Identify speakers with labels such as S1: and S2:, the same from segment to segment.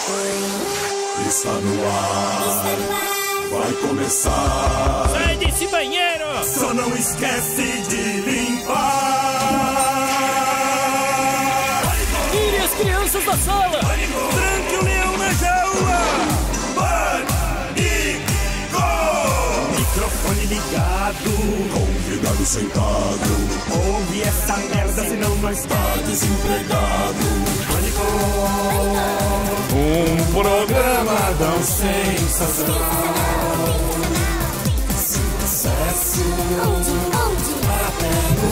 S1: Está no ar, vai começar.
S2: Sai desse banheiro!
S1: Só não esquece de limpar.
S2: Tire as crianças da sala!
S1: Tranque o leão na jaula. Pânico! Microfone ligado, convidado sentado. Ouve essa merda, senão nós tá desempregado. Pânico! Um programa tão sensacional. Sucesso até no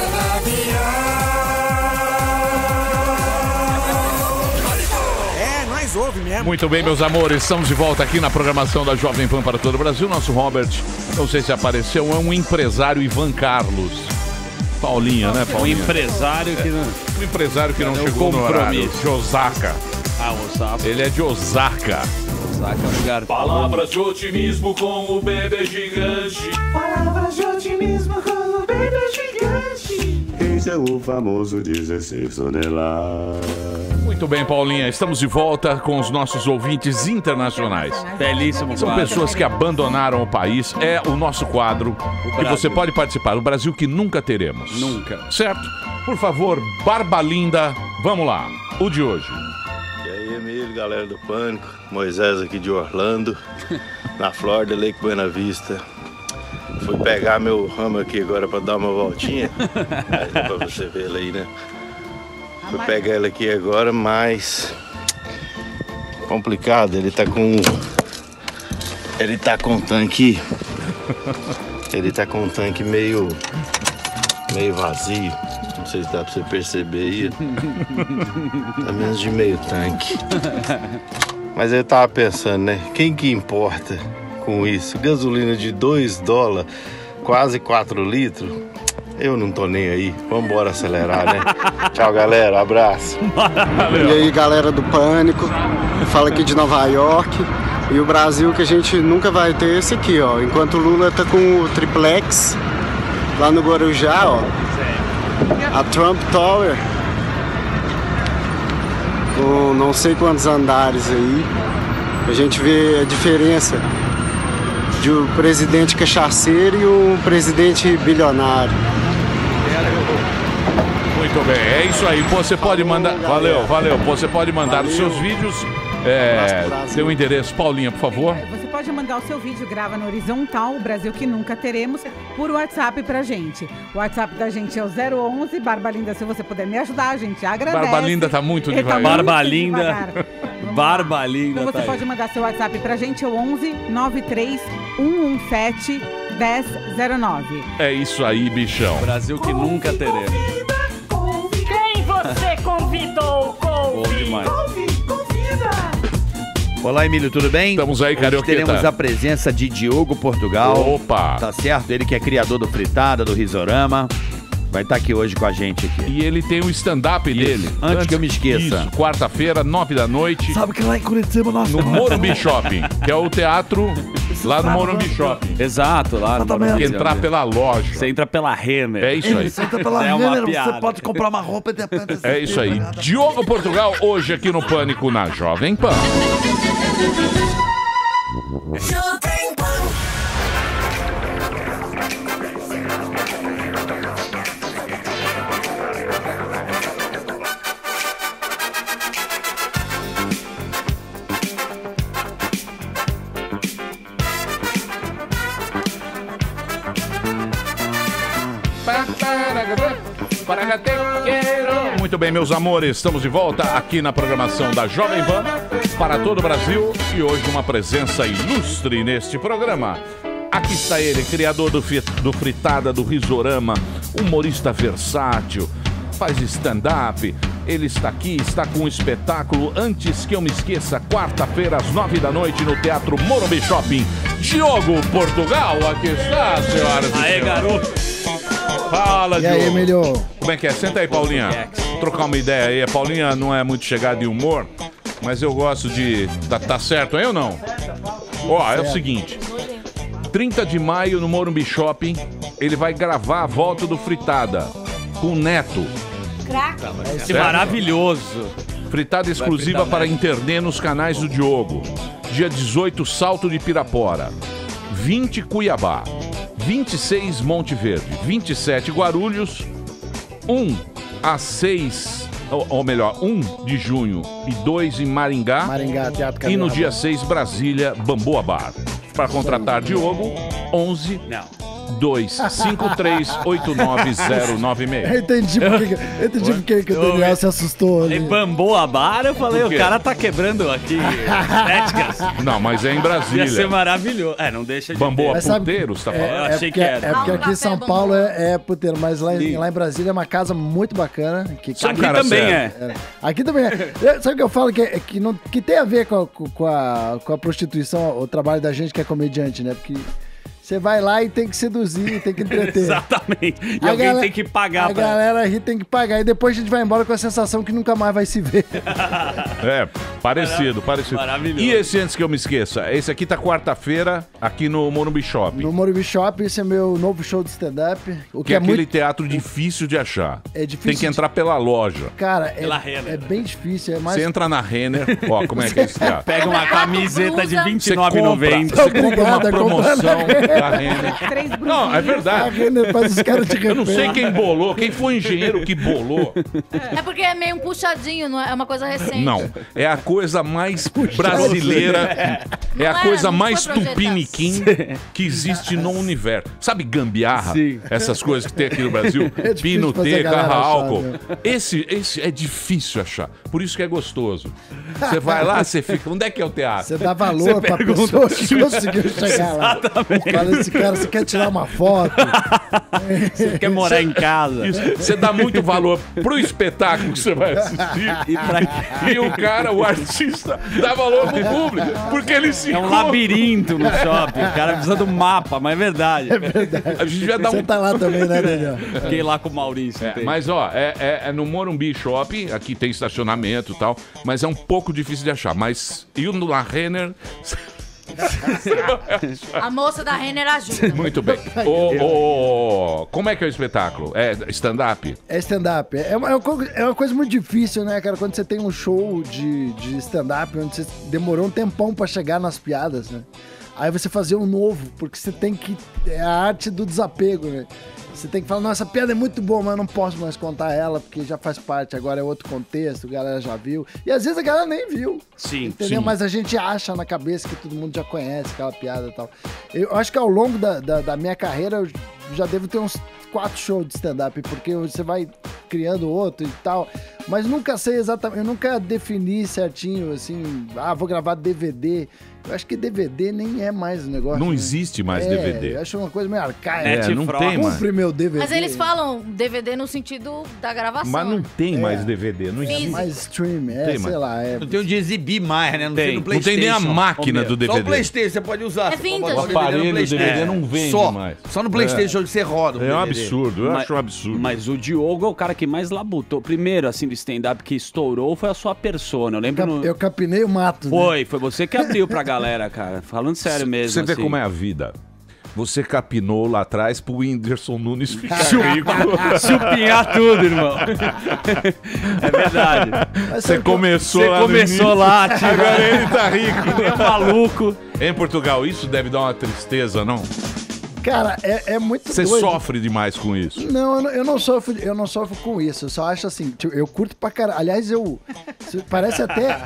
S1: canavial. Nós ouve mesmo.
S3: Muito bem, meus amores, estamos de volta aqui na programação da Jovem Pan para todo o Brasil. Nosso Robert, não sei se apareceu, é um empresário Ivan Carlos. Paulinha, né, Paulinha?
S4: Um empresário que não...
S3: Um empresário que não chegou no horário. De Osaka.
S4: Ah, Osaka.
S3: Ele é de Osaka.
S4: Osaka é um lugar...
S2: Palavras de otimismo com o bebê gigante.
S1: Palavras de otimismo com o bebê gigante. Esse é o famoso 16 toneladas.
S3: Muito bem, Paulinha, estamos de volta com os nossos ouvintes internacionais.
S4: Belíssimo
S3: São
S4: quadro.
S3: pessoas que abandonaram o país. É o nosso quadro que você pode participar. O Brasil que nunca teremos.
S4: Nunca.
S3: Certo? Por favor, Barba Linda, vamos lá. O de hoje.
S5: E aí, Emílio, galera do Pânico, Moisés aqui de Orlando, na Flórida, Lake Buena Vista. Fui pegar meu ramo aqui agora pra dar uma voltinha, aí dá pra você ver ele aí, né? Fui pegar ele aqui agora, mas complicado, ele tá com um tanque, meio vazio. Não sei se dá pra você perceber aí. Tá menos de meio tanque. Mas eu tava pensando, né? Quem que importa com isso? Gasolina de $2, quase 4 litros. Eu não tô nem aí. Vambora acelerar, né? Tchau, galera. Abraço.
S6: E aí, galera do Pânico. Fala aqui de Nova York. E o Brasil que a gente nunca vai ter é esse aqui, ó. Enquanto o Lula tá com o triplex lá no Guarujá, ó. A Trump Tower, com não sei quantos andares aí, a gente vê a diferença de um presidente cachaceiro e um presidente bilionário.
S3: Muito bem, é isso aí. Você pode mandar. Valeu. Você pode mandar os seus vídeos. Seu endereço, Paulinha, por favor.
S7: Você pode mandar o seu vídeo, grava no horizontal, o Brasil que nunca teremos, por WhatsApp pra gente. O WhatsApp da gente é o 011, Barba Linda, se você puder me ajudar, a gente agradece.
S3: Barba Linda tá muito devagar.
S4: Barba Linda. Barba Linda.
S7: Então você pode mandar seu WhatsApp pra gente, é o 11 93 117 1009.
S3: É isso aí, bichão.
S4: Brasil que nunca teremos.
S2: Quem você convidou?
S4: Bom demais. Olá, Emílio, tudo bem?
S3: Estamos aí, Carioqueta.
S4: Hoje teremos a presença de Diogo Portugal.
S3: Opa!
S4: Tá certo? Ele que é criador do Fritada, do Risorama. Vai estar aqui hoje com a gente aqui.
S3: E ele tem o stand-up dele.
S4: Antes que eu me esqueça.
S3: Isso, quarta-feira, 9 da noite.
S4: Sabe que lá em Curitiba nós
S3: no Morumbi Shopping, que é o teatro lá no Morumbi Shopping.
S4: Exato, lá no Morumbi.
S3: Entrar pela loja.
S4: Você entra pela Renner.
S3: É isso aí.
S8: Você entra pela Renner, você pode comprar uma roupa e depois...
S3: É isso aí. Diogo Portugal, hoje aqui no Pânico, na Jovem Pan.
S1: Jovem Pan.
S3: Muito bem, meus amores, estamos de volta aqui na programação da Jovem Pan para todo o Brasil e hoje uma presença ilustre neste programa. Aqui está ele, criador do Fritada, do Risorama, humorista versátil, faz stand-up. Ele está aqui, está com um espetáculo Antes que eu me esqueça, quarta-feira às 9 da noite no Teatro Morumbi Shopping. Diogo Portugal, aqui está, senhoras e senhores.
S4: Aê, garoto.
S3: Fala,
S8: E
S3: Diogo.
S8: aí, Emílio?
S3: Como é que é? Senta aí, Paulinha. Trocar uma ideia aí. A Paulinha não é muito chegada em humor, mas eu gosto de... Tá certo aí ou não? Ó, é o seguinte. 30 de maio no Morumbi Shopping, ele vai gravar a volta do Fritada com o Neto.
S4: Vai ser maravilhoso.
S3: Fritada exclusiva para internet nos canais do Diogo. Dia 18, Salto de Pirapora. 20, Cuiabá. 26, Monte Verde. 27, Guarulhos. 1 a 6, ou melhor, 1 de junho e 2 em Maringá.
S9: Teatro
S3: E no
S9: Carnaval.
S3: dia 6, Brasília, Bamboa Bar. Para contratar Diogo, 11 253 89096.
S9: Eu entendi por que o Daniel se assustou ali.
S4: Bamboa Bar, eu falei,
S3: Por quê?
S4: o cara tá quebrando aqui estéticas.
S3: Não, mas é em Brasília.
S4: Ia ser maravilhoso. não deixa de
S3: Bamboa
S9: Mas sabe-
S3: Puteiro, você tá falando?
S4: Eu achei que era.
S9: É porque aqui em São
S10: Café
S9: Paulo é puteiro, mas lá em Brasília é uma casa muito bacana. Que
S3: Só um
S4: Aqui
S3: cara
S4: também
S3: sério.
S9: Aqui também é. Sabe o que eu falo? Que tem a ver com a prostituição, o trabalho da gente que é comediante, né? Porque você vai lá e tem que seduzir, tem que entreter.
S4: Exatamente. E
S9: A
S4: alguém
S9: galera-
S4: tem que pagar
S9: A galera ri tem que pagar. E depois a gente vai embora com a sensação que nunca mais vai se ver.
S3: É, parecido.
S4: Maravilhoso.
S3: E esse antes que eu me esqueça? Esse aqui tá quarta-feira, aqui no Morumbi Shopping.
S9: No Morumbi Shop, esse é meu novo show de stand-up. O
S3: Que é aquele teatro difícil de achar.
S9: É difícil
S3: Tem que entrar pela loja.
S9: Cara,
S4: Pela Renner.
S9: é bem difícil. É mais...
S3: Você entra na Renner, ó, como é que é esse teatro?
S4: Pega uma camiseta de
S3: Você
S4: R$29,90.
S3: compra uma
S9: Obrigada,
S3: promoção da Renner.
S7: 3 brusinhas.
S3: Não, é
S9: A
S3: verdade.
S9: Renner faz os caras de
S3: Eu não sei
S9: repente.
S3: quem bolou, quem foi o engenheiro que bolou.
S10: É porque é meio um puxadinho, não é uma coisa recente.
S3: Não, é a coisa mais brasileira, é a
S10: Não é,
S3: coisa
S10: não
S3: mais
S10: foi projetado.
S3: tupiniquim que existe no universo. Sabe gambiarra?
S4: Sim.
S3: Essas coisas que tem aqui no Brasil?
S9: É difícil
S3: Pino,
S9: fazer a
S3: T,
S9: galera
S3: carra,
S9: achar,
S3: álcool.
S9: né?
S3: Esse é difícil achar. Por isso que é gostoso. Você vai lá, você fica... Onde é que é o teatro?
S9: Você dá valor pra pessoa que conseguiu chegar lá. Fala, esse cara, você quer tirar uma foto?
S4: Você quer morar em casa.
S3: Isso. Você dá muito valor pro espetáculo que você vai assistir. E o cara, o artista, dá valor pro público. Porque ele se
S4: É um
S3: encontra.
S4: labirinto no shopping. O cara precisa do mapa, mas é verdade.
S3: A gente vai dar
S9: Você
S3: um...
S9: tá lá também, né, Daniel?
S4: Fiquei lá com o Maurício.
S3: É, mas ó, é no Morumbi Shopping, aqui tem estacionamento e tal, mas é um pouco difícil de achar. Mas indo lá, Renner,
S10: A moça da Renner ajuda.
S3: muito bem. Como é que é o espetáculo? É stand-up?
S9: É stand-up. É uma coisa muito difícil, né, cara? Quando você tem um show de stand-up, onde você demorou um tempão pra chegar nas piadas, né? Aí você fazer um novo, porque você tem que... É a arte do desapego, né? Você tem que falar, nossa, essa piada é muito boa, mas eu não posso mais contar ela, porque já faz parte, agora é outro contexto, a galera já viu. E às vezes a galera nem viu.
S4: Sim,
S9: entendeu?
S3: sim.
S9: Mas a gente acha na cabeça que todo mundo já conhece aquela piada e tal. Eu acho que ao longo da minha carreira, eu já devo ter uns 4 shows de stand-up, porque você vai criando outro e tal, mas nunca sei exatamente, eu nunca defini certinho, assim, vou gravar DVD. Eu acho que DVD nem é mais o negócio.
S3: Não
S9: né?
S3: existe mais DVD.
S9: Eu acho uma coisa meio arcaica.
S3: Não tem mais.
S9: Compre meu DVD.
S10: Mas eles falam DVD no sentido da gravação.
S3: Mas não tem mais DVD, não existe.
S9: Mais stream,
S3: Tem
S9: sei
S3: mais.
S9: lá.
S8: Não tem o de exibir mais, né? Não tem no
S3: Não
S8: PlayStation.
S3: tem nem a máquina do
S8: Só o
S3: DVD.
S8: PlayStation você pode usar.
S10: É
S8: Você pode
S10: vintage.
S8: botar
S3: O aparelho do DVD não vende
S8: Só.
S3: mais.
S8: Só no PlayStation que você roda. o
S3: É um
S8: DVD.
S3: absurdo, eu
S4: Mas-
S3: acho um absurdo.
S4: Mas o Diogo é o cara que mais labutou. Primeiro, assim, do stand-up que estourou foi a sua persona. Eu lembro no...
S9: Eu capinei o mato. Né?
S4: Foi você que abriu pra galera, cara. Falando sério mesmo.
S3: Você vê
S4: assim.
S3: como é a vida. Você capinou lá atrás pro Whindersson Nunes ficar rico.
S4: Chupinhar tudo, irmão. É verdade.
S3: Você começou
S4: Você
S3: lá no
S4: começou
S3: início,
S4: lá, tio.
S3: agora ele tá rico.
S4: É maluco.
S3: Em Portugal, isso deve dar uma tristeza, não?
S9: Cara, é muito
S3: Você
S9: doido.
S3: sofre demais com isso.
S9: Não, eu não sofro com isso. Eu só acho assim, tipo, eu curto pra caralho. Aliás, parece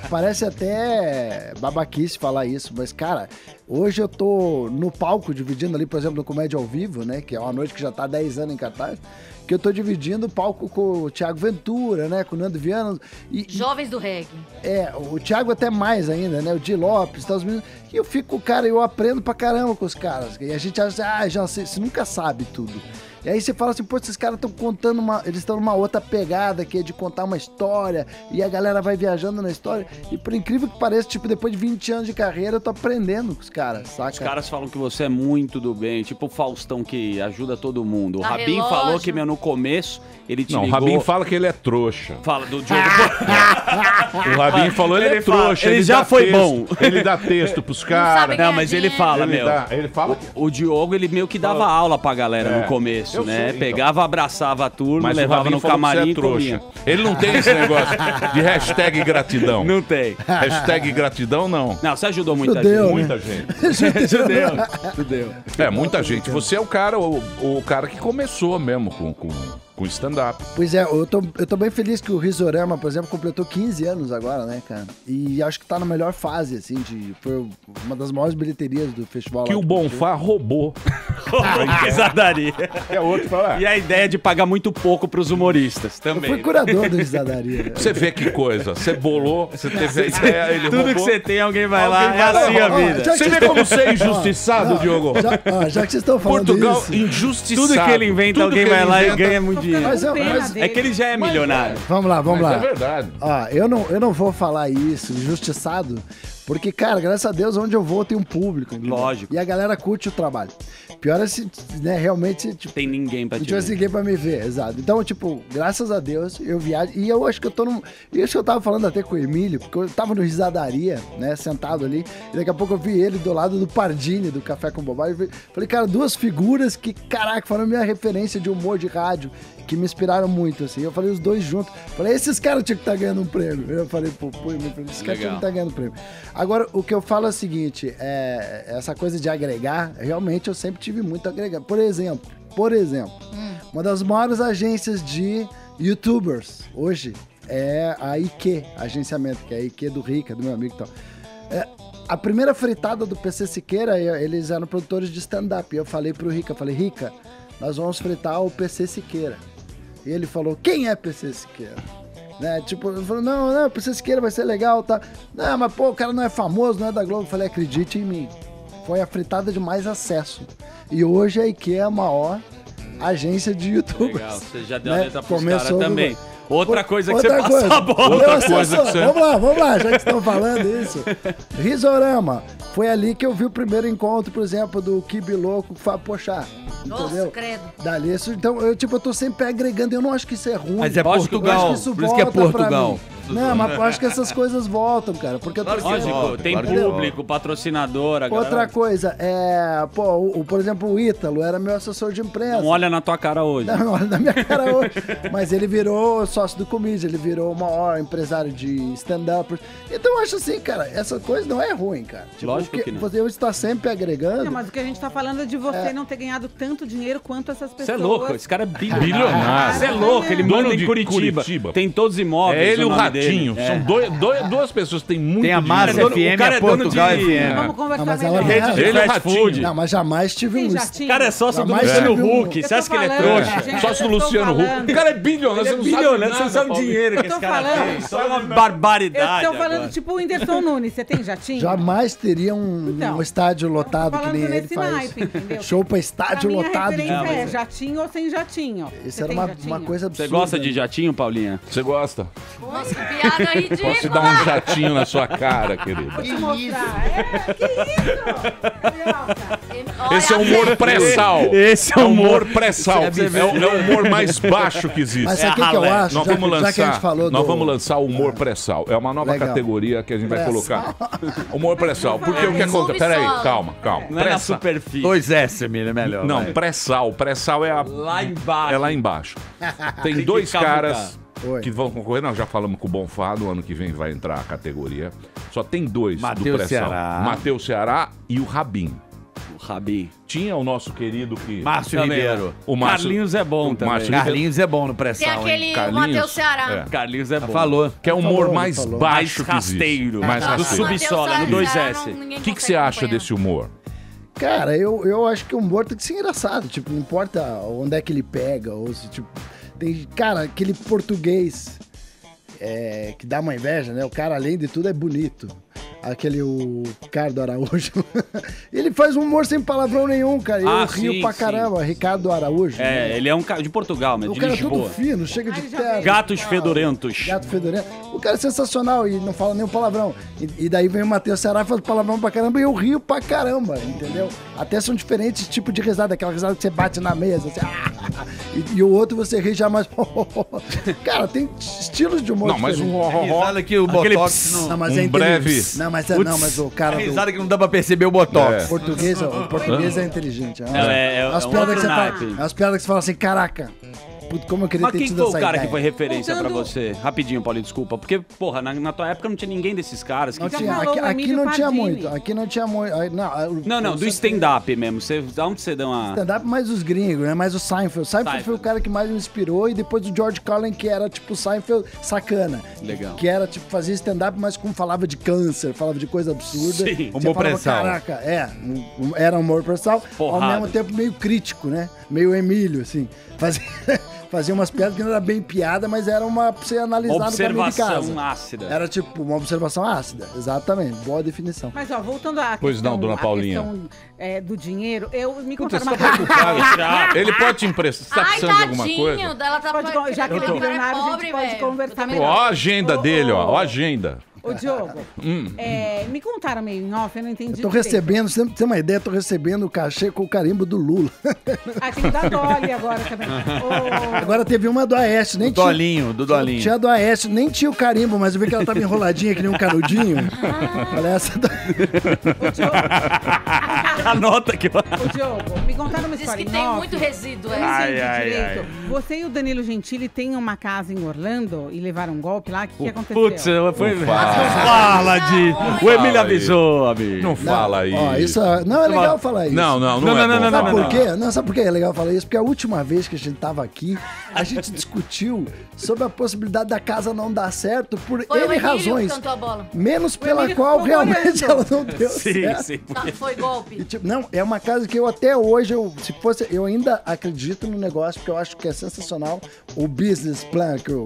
S9: até babaquice falar isso, mas, cara, hoje eu tô no palco dividindo ali, por exemplo, no Comédia ao Vivo, né? Que é uma noite que já tá há 10 anos em cartaz. Que eu tô dividindo o palco com o Thiago Ventura, né? Com o Nando Viana.
S10: Jovens do reggae.
S9: O Thiago até mais ainda, né? O Di Lopes, tá, os meninos. E eu fico, cara, eu aprendo pra caramba com os caras. E a gente acha, já sei, você nunca sabe tudo. E aí você fala assim, pô, esses caras estão contando eles estão numa outra pegada que é de contar uma história, e a galera vai viajando na história. E por incrível que pareça, tipo, depois de 20 anos de carreira, eu tô aprendendo com os caras, saca?
S4: Os caras falam que você é muito do bem, tipo o Faustão que ajuda todo mundo. O
S10: Dá
S4: Rabin
S10: relógio.
S4: falou que, no começo, ele te
S3: Não, o
S4: ligou...
S3: Rabin fala que ele é trouxa.
S4: Fala do Diogo.
S3: O Rabin falou ele é
S4: fala,
S3: trouxa.
S4: ele já
S3: dá
S4: foi
S3: texto,
S4: bom.
S3: Ele dá texto pros caras.
S10: sabe
S4: Não, mas ele fala,
S3: Ele
S4: meu.
S3: dá, ele fala.
S4: O Diogo, ele meio que dava aula pra galera no começo. isso,
S3: Eu
S4: né?
S3: sei, então.
S4: Pegava, abraçava a turma,
S3: Mas o
S4: levava
S3: Rabin
S4: no
S3: falou que você
S4: camarim
S3: é
S4: e
S3: trouxa.
S4: comia.
S3: Ele não tem esse negócio de hashtag gratidão.
S4: Não tem.
S3: Hashtag gratidão, não.
S4: Não, você ajudou muita
S9: Judeu,
S4: gente.
S9: né?
S3: Muita gente.
S4: Judeu.
S3: É, muita gente. Você é o cara, o cara que começou mesmo com stand-up.
S9: Pois é, eu tô bem feliz que o Risorama, por exemplo, completou 15 anos agora, né, cara? E acho que tá na melhor fase, assim, foi uma das maiores bilheterias do festival.
S3: Que
S9: lá
S3: o Bonfá roubou.
S4: Risadaria.
S3: É outro falar.
S4: E a ideia de pagar muito pouco pros humoristas
S9: Eu
S4: também.
S9: fui curador do Risadaria.
S3: Você vê que coisa. Você bolou, você teve a ideia, ele
S4: Tudo
S3: roubou.
S4: que você tem, alguém vai lá.
S3: Alguém
S4: É
S3: vai lá,
S4: assim a
S3: ó,
S4: vida.
S9: já
S3: Você vê como você é injustiçado,
S9: Não,
S3: Diogo.
S9: Já que vocês estão falando
S3: Portugal
S9: isso...
S3: injustiçado.
S4: Tudo que ele inventa,
S3: Tudo
S4: alguém
S3: que
S4: vai
S3: ele
S4: lá e
S3: inventa-
S4: ganha muito dinheiro.
S9: Mas
S4: É que ele já é milionário.
S9: Vamos lá.
S3: Mas é verdade.
S9: Ó, eu não vou falar isso, injustiçado, porque, cara, graças a Deus, onde eu vou tem um público. Entendeu?
S4: Lógico.
S9: E a galera curte o trabalho. Pior é se, né, realmente, tipo,
S4: Tem ninguém pra
S9: não
S4: te
S9: tivesse
S4: ver.
S9: ninguém pra me ver, exato. Então, tipo, graças a Deus, eu viajo. E eu acho que eu tô num. Isso que eu tava falando até com o Emílio, porque eu tava no Risadaria, né, sentado ali, e daqui a pouco eu vi ele do lado do Pardini, do Café com Bobagem. Falei, cara, duas figuras que, caraca, foram a minha referência de humor de rádio, que me inspiraram muito, assim. Eu falei os dois juntos. Falei, esses caras tinham que estar ganhando um prêmio. Eu falei, pô, esses caras tinham que estar ganhando um prêmio. Agora, o que eu falo é o seguinte, essa coisa de agregar, realmente eu sempre tive muito a agregar. Por exemplo, uma das maiores agências de YouTubers hoje é a IQ, agenciamento, que é a IQ do Rica, do meu amigo e tal. A primeira fritada do PC Siqueira, eles eram produtores de stand-up. E eu falei pro Rica, Rica, nós vamos fritar o PC Siqueira. E ele falou, quem é PC Siqueira? Né? Tipo, ele falou, não, PC Siqueira vai ser legal, tá? Não, mas pô, o cara não é famoso, não é da Globo. Eu falei, acredite em mim. Foi a fritada de mais acesso. E hoje a IQ é a maior agência de youtubers.
S4: Legal, você já deu
S9: né?
S4: a letra pros
S9: Começou
S4: caras também.
S9: do-
S4: Outra coisa que
S9: Outra
S4: você
S9: coisa.
S4: passa a bola.
S9: Meu
S3: Outra coisa
S9: assessor,
S3: que você-
S9: Vamos lá, já que estão falando isso. Risorama. Foi ali que eu vi o primeiro encontro, por exemplo, do Kibi Louco com o Fábio Pochá.
S10: Nossa,
S9: Entendeu?
S10: credo.
S9: Dali, então, eu tô sempre agregando. Eu não acho que isso é ruim.
S8: Mas é
S4: Lógico,
S8: Portugal,
S9: Eu acho que isso
S8: por isso que é
S9: volta pra
S8: Portugal.
S9: mim. Não, mas eu acho que essas coisas voltam, cara. Porque eu tô
S8: Claro que
S9: sempre-
S4: Lógico,
S8: volta,
S4: tem
S8: claro que
S4: público, patrocinador, a
S9: Outra
S4: galera
S9: coisa, por exemplo, o Ítalo era meu assessor de imprensa.
S4: não olha na tua cara hoje.
S9: Não olha na minha cara hoje. Mas ele virou sócio do Comídia, ele virou o maior empresário de stand-up. Então eu acho assim, cara, essa coisa não é ruim, cara. Tipo,
S4: Lógico que não.
S9: Você está sempre agregando.
S7: Não, mas o que a gente tá falando é de você não ter ganhado tanto dinheiro quanto essas
S4: Você
S7: pessoas.
S4: é louco, esse cara é bilionário.
S3: Bilionário.
S4: Você é louco, ele
S3: Dono
S4: manda em
S3: de
S4: Curitiba.
S3: Curitiba.
S4: Tem todos os imóveis.
S3: É ele e o
S4: nome
S3: Ratinho.
S4: dele.
S3: São duas pessoas que têm muito
S8: Tem a
S3: dinheiro.
S8: Márcia
S4: dono-
S8: FM,
S4: o cara
S8: a
S4: é dono
S8: Portugal
S4: de-
S8: FM.
S7: Vamos conversar
S9: Não, mas ela
S7: melhor.
S9: ganha-
S4: Rede de
S3: Ele é o
S4: fast
S3: Ratinho.
S4: food.
S9: Não, mas jamais tive
S7: Tem
S9: um.
S7: jatinho?
S4: O cara é sócio do
S9: Jamais
S4: Luciano
S9: tive um-
S4: Huck.
S7: Eu
S4: Você
S7: tô
S4: acha que ele é
S7: falando,
S4: trouxa?
S7: gente,
S3: Sócio
S7: eu
S3: do
S7: tô
S3: Luciano Huck.
S7: falando.
S3: O cara é bilionário,
S4: Ele
S3: você
S4: é
S3: não sabe
S4: bilionário,
S3: nada,
S4: você não sabe o
S3: Paulinho.
S4: dinheiro que
S7: Eu tô
S4: esse cara
S7: falando.
S4: tem. Só uma
S7: Eu
S4: barbaridade
S7: tô falando
S4: agora.
S7: tipo o Whindersson Nunes. Você tem jatinho?
S9: Jamais teria
S7: Então,
S9: um estádio
S7: eu
S9: lotado
S7: tô
S9: que
S7: falando
S9: nem ele
S7: nesse
S9: faz.
S7: naipe, entendeu?
S9: Show pra
S7: Pra
S9: estádio
S7: mim, a
S9: lotado.
S7: referência
S4: mas
S7: é
S4: é-
S7: jatinho ou sem jatinho.
S9: Isso
S7: Você
S9: era
S7: tem
S9: uma
S7: jatinho?
S9: coisa absurda.
S4: Você gosta de jatinho, Paulinha?
S3: Você gosta?
S10: Nossa, que piada ridícula.
S3: Posso te dar um jatinho na sua cara, querido?
S7: Vou te mostrar. Que isso?
S3: Esse é o humor pré-sal.
S4: Esse é
S3: É
S4: o
S3: o
S4: humor.
S3: humor pré-sal.
S4: Esse é
S3: É o humor mais baixo que existe.
S9: Mas sabe o que que eu
S4: ralé.
S9: acho?
S3: Nós
S9: Já
S3: vamos
S9: que- já que a
S3: lançar,
S9: gente falou
S3: nós
S9: do-
S3: vamos lançar o humor pré-sal. É uma nova
S9: Legal.
S3: categoria que a gente vai
S9: Pré-sal.
S3: colocar. Humor pré-sal. Porque o que
S10: Subsolo.
S3: acontece? Peraí, calma.
S4: Não é na
S3: Pré-sal.
S4: superfície.
S8: 2 S, Emílio, é melhor.
S3: Não,
S8: vai.
S3: pré-sal. Pré-sal é a.
S4: Lá embaixo.
S3: É lá embaixo. Tem
S4: que
S3: dois
S4: cavucar.
S3: caras
S9: Oi.
S3: que vão concorrer. Nós já falamos com o Bonfá, no ano que vem vai entrar a categoria. Só tem dois do
S8: Matheus
S3: pré-sal.
S8: Ceará.
S3: Matheus Ceará e o Rabin.
S4: O Rabi.
S3: Tinha o nosso querido que...
S8: Márcio
S4: Também.
S8: Ribeiro.
S3: O Márcio-
S4: Carlinhos é bom
S3: o
S4: também.
S3: Márcio-
S8: Carlinhos é bom no
S10: Tem
S8: pré-sal, hein?
S10: aquele
S3: Carlinhos.
S10: Matheus Ceará.
S3: É.
S4: Carlinhos é bom.
S8: Falou.
S3: Que é o humor
S9: Falou,
S3: mais
S9: falou.
S3: baixo
S4: Mais
S3: que existe.
S4: rasteiro.
S3: Mais
S4: Do
S3: rasteiro.
S10: Matheus
S4: subsolo, no 2S.
S3: O que você acha desse humor?
S9: Cara, eu acho que o humor tem que ser engraçado. Tipo, não importa onde é que ele pega. Ou se, tipo, tem, cara, aquele português que dá uma inveja, né? O cara, além de tudo, é bonito. O Ricardo Araújo. Ele faz um humor sem palavrão nenhum, cara. Eu
S4: Ah,
S9: rio
S4: sim,
S9: pra
S4: sim.
S9: caramba. Ricardo Araújo.
S4: É, ele é um cara de Portugal, mas
S9: O
S4: de
S9: cara é todo
S4: Lisboa.
S9: fino, chega de
S7: Ai, já
S9: terno.
S7: vi.
S4: Gatos fedorentos.
S9: Gato fedorento. O cara é sensacional e não fala nenhum palavrão. E daí vem o Matheus Ceará e faz palavrão pra caramba e eu rio pra caramba, entendeu? Até são diferentes tipos de risada. Aquela risada que você bate na mesa, assim, e o outro você ri já mais... Cara, tem estilos de humor humor
S3: Não, mas
S9: diferente.
S3: um
S8: A risada que o
S4: Aquele
S8: Botox não...
S9: Não, mas
S3: um
S9: é
S3: breve-
S9: inteligente. Não, mas o cara
S8: A
S9: do
S8: risada que não dá pra perceber o Botox.
S9: português é inteligente.
S4: um
S9: As piadas
S4: outro
S9: que você fala,
S4: naipe.
S9: as piadas que você fala assim, caraca, puto, como eu queria
S4: Mas
S9: ter
S4: quem
S9: tido
S4: foi o
S9: essa
S4: cara
S9: ideia.
S4: que foi referência pra
S7: Voltando-
S4: você? Rapidinho, Paulinho, desculpa. Porque, porra, na tua época não tinha ninguém desses caras.
S9: Não
S4: Que...
S9: tinha,
S7: falou,
S9: aqui,
S7: o
S9: aqui
S7: Emílio
S9: não tinha
S7: Pardini.
S9: muito. Aqui não tinha muito.
S4: Não, do stand-up mesmo. Você, da onde você dá uma...
S9: Stand-up mais os gringos, né? Mais o Seinfeld. Seinfeld foi o cara que mais me inspirou. E depois o George Carlin, que era tipo o Seinfeld sacana.
S4: Legal.
S9: Que era tipo, fazia stand-up, mas como falava de câncer, falava de coisa absurda.
S4: Sim.
S9: Você
S8: Humor
S9: falava,
S8: pressal.
S9: Caraca, era humor pressal.
S4: Porrada.
S9: Ao mesmo tempo meio crítico, né? Meio Emílio, assim. Fazia umas piadas que não era bem piada, mas era uma pra você analisar no caminho de
S4: Observação
S9: casa.
S4: ácida.
S9: Era tipo uma observação ácida. Exatamente. Boa definição.
S7: Mas, ó, voltando à
S3: Pois não, dona Paulinha.
S7: questão, do dinheiro, eu me
S3: Puta,
S7: contaram
S3: você
S7: uma
S3: tá
S7: coisa.
S3: preocupado. Ele pode te emprestar. Você tá
S10: Ai,
S3: precisando de alguma
S10: tadinho.
S3: coisa?
S10: Ela tá
S7: Já que ele é milionário, a gente pode conversar melhor.
S3: Ó a agenda dele, ó a agenda.
S7: Ô, Diogo, me contaram meio em off, eu não entendi.
S9: Tô recebendo, você tem uma ideia, tô recebendo o cachê com o carimbo do Lula.
S7: Ah, tem o da Dolly agora também.
S9: Agora teve uma do Aécio, nem
S8: Do Dolinho.
S9: Tinha do Aécio, nem tinha o carimbo, mas eu vi que ela tava enroladinha que nem um canudinho. Olha essa.
S7: Ô, Diogo,
S4: Anota aqui.
S7: ô, Diogo, me contaram uma
S10: Diz
S7: história
S10: que
S7: em
S10: tem
S7: off.
S10: muito resíduo.
S7: Eu
S10: É.
S7: não
S4: Ai,
S7: entendi
S4: ai,
S7: direito. Você e o Danilo Gentili têm uma casa em Orlando e levaram um golpe lá? O que aconteceu?
S4: Putz, foi...
S3: Não fala.
S4: Fala, Di. O Emílio
S3: Fala aí.
S4: avisou, amigo.
S3: Não fala aí.
S9: Ó, isso não é legal falar isso.
S3: Não é bom.
S9: Sabe por quê? Não, sabe por que é legal falar isso? Porque a última vez que a gente tava aqui, a gente discutiu sobre a possibilidade da casa não dar certo por
S10: Foi o
S9: N
S10: Emílio
S9: razões.
S10: que cantou a bola.
S9: Menos pela
S7: Emílio
S9: qual
S7: ficou
S9: realmente
S7: olhando.
S9: ela não deu
S4: Sim,
S9: certo.
S4: sim.
S10: Tá, foi golpe.
S9: E, tipo, não, é uma casa que eu até hoje, eu ainda acredito no negócio, porque eu acho que é sensacional o business plan que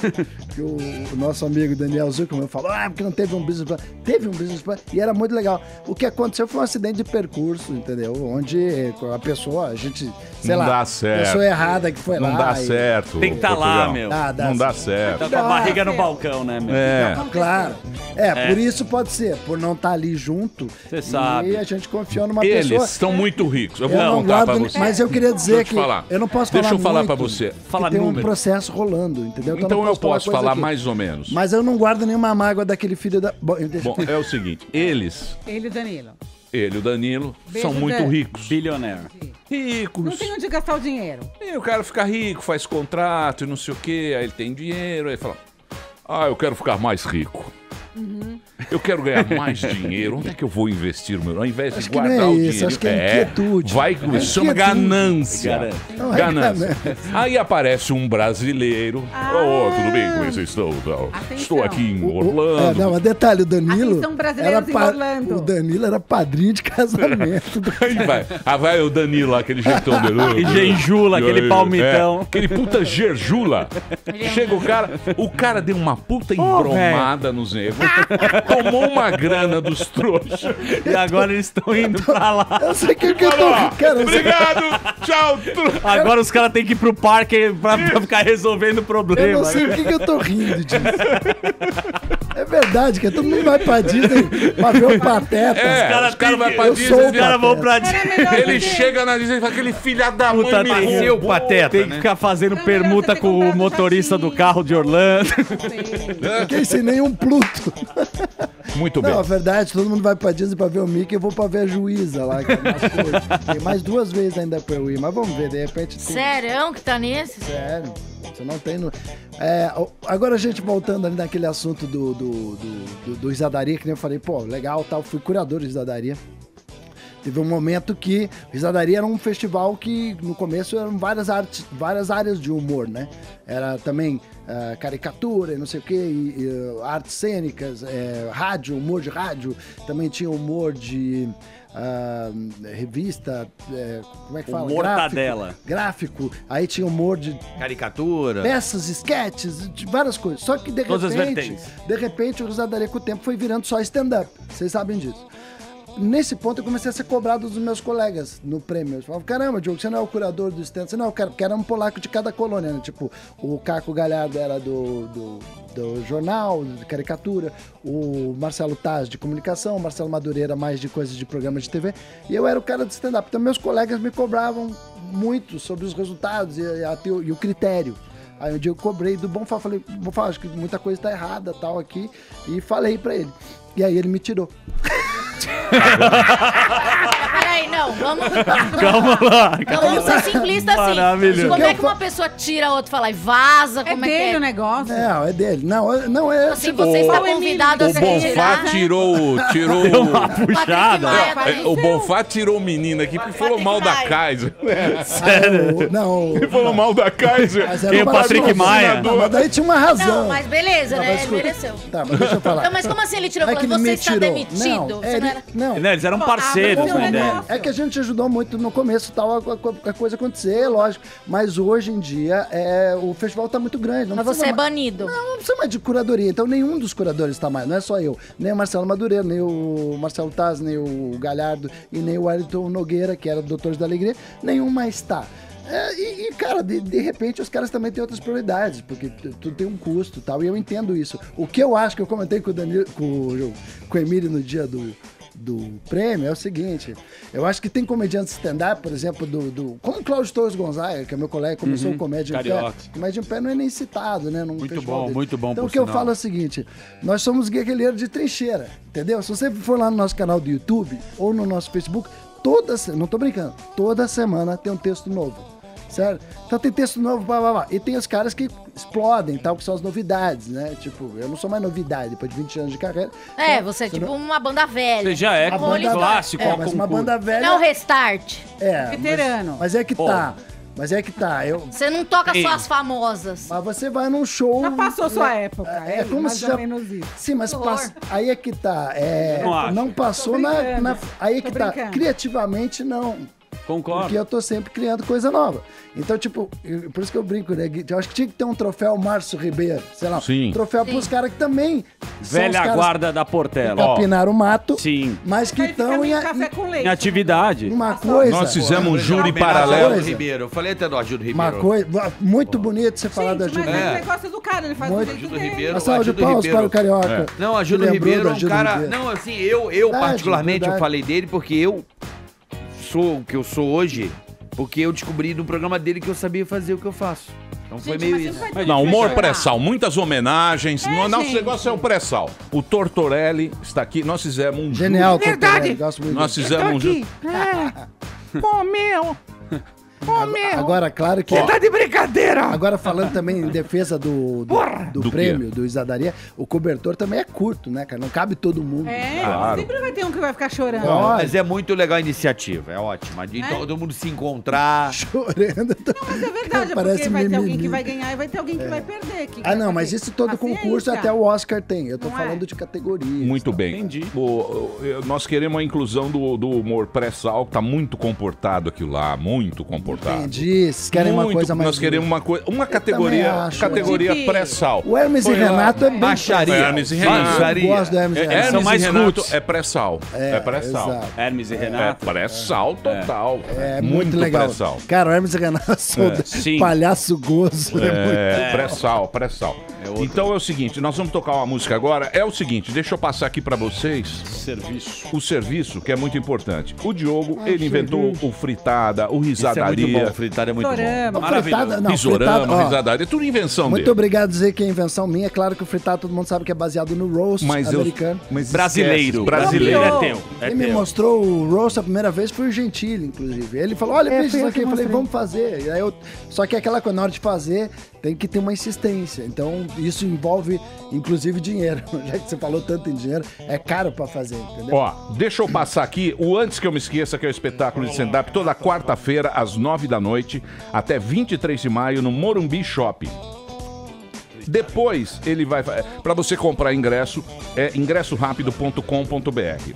S9: o nosso amigo Daniel Zuckerman falou, porque não teve um business plan. Teve um business plan e era muito legal. O que aconteceu foi um acidente de percurso, entendeu? Onde a pessoa, a gente, sei
S3: Não
S9: lá,
S3: dá certo.
S9: pessoa errada que foi lá.
S3: Não dá
S9: e-
S3: certo.
S4: Tem que tá
S3: Portugal.
S4: lá, meu.
S9: Ah,
S3: Não dá certo.
S4: Tá com a barriga no balcão, né, meu?
S3: É.
S9: Claro. Por isso pode ser, por não estar ali junto.
S4: Você sabe.
S9: E a gente confiou numa
S3: Eles
S9: pessoa.
S3: estão muito ricos. Eu
S9: Eu
S3: vou
S9: não
S3: contar pra
S9: guardo,
S3: você.
S9: mas eu queria dizer
S3: Deixa eu te falar.
S9: que eu não posso falar
S3: Deixa eu falar
S9: muito,
S3: pra você.
S9: que
S4: Fala
S9: tem um
S4: número.
S9: processo rolando, entendeu?
S3: Então eu posso falar
S9: aqui.
S3: mais ou menos.
S9: Mas eu não guardo nenhuma mágoa daquele filho da... Bom,
S3: Bom, é o seguinte. Eles,
S7: Ele e o Danilo.
S3: ele e o Danilo,
S7: Beijo,
S3: são muito
S7: Dan.
S3: ricos.
S4: Bilionaire.
S3: Ricos.
S7: Não tem onde gastar o dinheiro.
S3: E o cara fica rico, faz contrato e não sei o quê, aí ele tem dinheiro, aí fala, eu quero ficar mais rico. Eu quero ganhar mais dinheiro. Onde é que eu vou investir, meu? Ao invés de
S9: Acho que não
S3: guardar
S9: é
S3: o
S9: isso,
S3: dinheiro.
S9: acho que é inquietude.
S3: Vai,
S9: É
S3: chama
S9: inquietude.
S3: ganância.
S9: Não, é
S3: Ganância.
S9: ganância.
S3: Aí aparece um brasileiro. Tudo bem? Como vocês estão? Estou aqui em Orlando.
S9: Não, mas detalhe, o Danilo...
S7: Atenção, brasileiros em Orlando.
S9: O Danilo era padrinho de casamento.
S3: Aí vai o Danilo lá, aquele jeitão dele.
S4: E genjula, aquele
S3: aí,
S4: palmitão.
S3: aquele puta gerjula. Chega o cara deu uma puta embromada nos negros. Tomou uma grana dos trouxas.
S4: E agora eles estão indo pra lá.
S9: Eu sei que eu tô... Cara,
S3: Obrigado, tchau.
S4: Agora os caras têm que ir pro parque pra ficar resolvendo o
S9: eu
S4: problema.
S9: não sei por que eu tô rindo disso. É verdade, que todo mundo vai pra Disney pra ver o Pateta.
S3: Os caras vão pra
S9: Eu
S3: Disney.
S9: sou o
S4: Os caras vão pra
S3: Ele chega na Disney e fala, aquele filha da mãe
S4: Puta,
S3: me
S4: tem,
S8: Seu
S3: roubou.
S8: pateta,
S4: tem que ficar fazendo permuta
S7: você ter
S4: com o
S7: comprado
S4: motorista do
S7: jatinho.
S4: carro de Orlando.
S9: Que sem nenhum Pluto.
S3: Muito bem.
S9: Não, a verdade, todo mundo vai pra Disney pra ver o Mickey, eu vou pra ver a juíza lá. Que é mais coisa. Tem mais 2 vezes ainda pra eu ir, mas vamos ver, de repente...
S10: Sério que tá nesse?
S9: Sério, você não tem... Agora a gente voltando ali naquele assunto do Risadaria, que nem eu falei, legal, tal, fui curador de Risadaria. Teve um momento que Risadaria era um festival que no começo eram várias áreas de humor, né? Era também caricatura e não sei o quê, artes cênicas, rádio, humor de rádio, também tinha humor de revista, como é que fala?
S4: Mortadela.
S9: Gráfico, aí tinha humor de
S8: Caricatura.
S9: peças, esquetes, de várias coisas. Só que de
S4: Todas as
S9: repente,
S4: vertentes.
S9: o Risadaria com o tempo foi virando só stand-up. Vocês sabem disso. Nesse ponto eu comecei a ser cobrado dos meus colegas no prêmio. Eles falavam, caramba, Diogo, você não é o curador do stand? Você não, cara, porque era um polaco de cada colônia, né? Tipo, o Caco Galhardo era do jornal, de caricatura, o Marcelo Taz de comunicação, o Marcelo Madureira mais de coisas de programa de TV, e eu era o cara do stand-up. Então meus colegas me cobravam muito sobre os resultados e o critério. Aí um dia eu cobrei do Bonfá, falei, Bonfá, acho que muita coisa tá errada, tal, aqui, e falei pra ele. E aí ele me tirou.
S10: Peraí, não, vamos...
S4: Calma lá.
S10: Não, vamos ser simplistas assim.
S4: Maravilhoso.
S10: Como é que uma pessoa tira a outra e fala e vaza?
S7: É
S10: Como é
S7: dele
S10: que
S7: o negócio.
S9: Não, é dele. Não é...
S10: Assim, você está convidado a
S3: O
S10: se
S3: Bonfá
S10: retirar.
S3: tirou
S4: Deu uma puxada.
S3: O Bonfá tirou o menino aqui porque falou mal da Kaiser.
S4: Sério?
S9: Não.
S3: Ele falou mal da Kaiser.
S9: Mas era
S4: Quem, o Patrick Maia?
S9: Não, mas daí tinha uma razão.
S10: Não, mas beleza,
S9: Não,
S10: né?
S9: mas
S10: Ele
S9: escuta.
S10: mereceu.
S9: Tá, mas deixa eu falar.
S10: Não, mas como assim ele tirou?
S9: Não é que ele
S10: Você
S9: me
S10: está
S9: tirou.
S10: demitido?
S9: Não,
S10: Você não era...
S4: Não, eles eram parceiros,
S7: mas
S4: né?
S7: não
S9: É que a gente ajudou muito no começo, tal, a coisa acontecer, lógico. Mas hoje em dia, o festival tá muito grande. Não
S10: Mas
S9: precisa
S10: você é
S9: mais-
S10: banido.
S9: Não precisa mais de curadoria. Então nenhum dos curadores tá mais. Não é só eu. Nem o Marcelo Madureira, nem o Marcelo Taz, nem o Galhardo e nem o Wellington Nogueira, que era Doutores da Alegria. Nenhum mais tá. Cara, de repente os caras também têm outras prioridades, porque tudo tem um custo e tal, e eu entendo isso. O que eu acho que eu comentei com o Danilo, com o Emílio no dia do prêmio é o seguinte: eu acho que tem comediantes stand-up, por exemplo, como o Cláudio Torres Gonzaga, que é meu colega, começou o Comédia em Pé.
S4: Carioca.
S9: Comédia em Pé não é nem citado, né?
S4: Muito bom, muito bom,
S9: Então
S4: por
S9: o que eu
S4: sinal.
S9: falo é o seguinte: nós somos guerrilheiros de trincheira, entendeu? Se você for lá no nosso canal do YouTube ou no nosso Facebook, não tô brincando, toda semana tem um texto novo. Certo? Então tem texto novo, blá, blá, blá. E tem os caras que explodem, tal, que são as novidades, né? Tipo, eu não sou mais novidade depois de 20 anos de carreira.
S10: É, você é tipo uma banda velha.
S4: Você já é
S9: A
S4: como
S9: banda-
S4: clássico, ao
S9: mas uma
S4: concurso.
S9: banda velha.
S10: Não é o restart.
S7: Veterano.
S9: Mas é que tá. Mas é que tá.
S10: Você não toca só as famosas.
S9: Mas você vai num show.
S7: Já passou sua época.
S9: É como
S7: mais
S9: se
S7: ou
S9: já.
S7: menos isso.
S9: Sim, mas
S10: Horror.
S9: passa. Aí é que tá.
S4: Não acho.
S9: Não passou
S7: Tô brincando.
S9: aí é que
S7: Tô
S9: tá.
S7: brincando.
S9: Criativamente, não.
S4: Concordo.
S9: Porque eu tô sempre criando coisa nova. Então, tipo, por isso que eu brinco, né? Eu acho que tinha que ter um troféu Márcio Ribeiro, sei lá.
S3: Sim.
S9: Um troféu pros caras que também são
S4: Velha
S9: os caras
S4: guarda da Portela.
S9: que capinaram o mato,
S4: Sim.
S9: mas que
S7: Aí fica
S9: estão
S7: meio café com leite.
S4: Em atividade.
S9: uma coisa...
S3: Nós fizemos um júri
S8: Homenagem ao
S3: paralelo.
S8: Ajudo Ribeiro. Eu falei até do Ajudo Ribeiro.
S9: Uma coisa... Muito bonito você falar da
S7: Gente, mas
S9: Ajuda.
S7: é o negócio do cara, ele faz
S9: Muito.
S7: do jeito
S8: Ajudo
S7: dele.
S8: Ribeiro.
S9: Uma salva de
S8: Ajuda
S9: palmas
S8: Ribeiro.
S9: para o Carioca.
S8: Não, Ajudo
S9: Que lembrou
S8: Ribeiro
S9: do
S8: é um
S9: Ajuda
S8: cara...
S9: Ribeiro.
S8: Não, assim, eu
S9: Verdade,
S8: particularmente,
S9: verdade.
S8: eu falei dele porque eu sou o que eu sou hoje, porque eu descobri no programa dele que eu sabia fazer o que eu faço. Então foi
S10: Gente,
S8: meio
S10: mas você
S8: isso.
S10: não vai
S3: Não, humor
S10: fechar.
S3: pré-sal, muitas homenagens. Nosso
S7: gente.
S3: negócio é o pré-sal. O Tortorelli está aqui. Nós fizemos um
S9: Genial,
S3: júri.
S9: Tortorelli, gosto muito
S3: Nós
S9: dele.
S3: fizemos um júri.
S9: Agora, claro que...
S8: Tá de brincadeira!
S9: Agora, falando também em defesa do
S3: Do
S9: prêmio, do Isadaria, o cobertor também é curto, né, cara? Não cabe todo mundo.
S7: É,
S3: Claro.
S7: sempre vai ter um que vai ficar chorando.
S9: Ó,
S8: Mas é muito legal a iniciativa, é ótima. De todo mundo se encontrar.
S9: Chorando.
S7: Mas é verdade, é
S9: Parece
S7: porque vai ter alguém
S9: mimimi.
S7: que vai ganhar e vai ter alguém que vai perder.
S9: Ah, não, mas isso todo concurso, até o Oscar tem. Eu tô
S7: Não
S9: falando
S7: é?
S9: de categorias.
S3: Muito bem.
S4: Entendi.
S3: Nós queremos a inclusão do humor pré-sal, que tá muito comportado aquilo lá, muito comportado.
S9: Entendi. Vocês querem uma
S3: Muito,
S9: coisa mais...
S3: Nós queremos uma categoria,
S9: acho,
S3: categoria
S7: né?
S3: pré-sal.
S9: O Hermes e
S3: Foi lá.
S9: Renato é bem...
S8: Baixaria.
S3: Hermes e Renato.
S9: Eu gosto do Hermes e Renato.
S4: São mais
S3: Renato
S4: roots.
S3: é pré-sal. É pré-sal.
S9: exato.
S4: Hermes e
S3: É
S4: Renato.
S3: pré-sal total.
S9: É muito legal.
S3: pré-sal.
S9: Cara, o Hermes e Renato são
S4: sim.
S9: palhaço gozo.
S3: É, pré-sal, pré-sal. Então é o seguinte, nós vamos tocar uma música agora. É o seguinte, deixa eu passar aqui pra vocês
S4: Serviço.
S3: o serviço, que é muito importante. O Diogo, ele inventou o fritada, o
S8: Isso é muito
S3: risadaria,
S8: bom, fritada é muito bom.
S7: Fritada,
S9: Fritada, não,
S3: risorama,
S9: fritada, ó,
S3: risadaria, tudo invenção
S9: muito
S3: dele.
S9: obrigado dizer que é invenção minha. É claro que o fritada todo mundo sabe que é baseado no roast americano.
S3: mas
S4: Brasileiro.
S3: esquece, brasileiro.
S4: É teu. É
S9: Quem me
S4: teu.
S9: mostrou o roast a primeira vez foi o Gentili, inclusive. Ele falou, olha, veja
S7: foi
S9: isso
S7: eu
S9: aqui.
S7: que
S9: Eu falei,
S7: mostrei.
S9: vamos fazer. E aí só que aquela coisa, na hora de fazer, tem que ter uma insistência. Então, isso envolve, inclusive, dinheiro. Já que você falou tanto em dinheiro, é caro pra fazer, entendeu?
S3: Ó, deixa eu passar aqui o Antes Que Eu Me Esqueça, que é o espetáculo de stand-up, toda quarta-feira, às 9 da noite, até 23 de maio, no Morumbi Shopping. Depois, ele vai... Pra você comprar ingresso, é ingressorapido.com.br.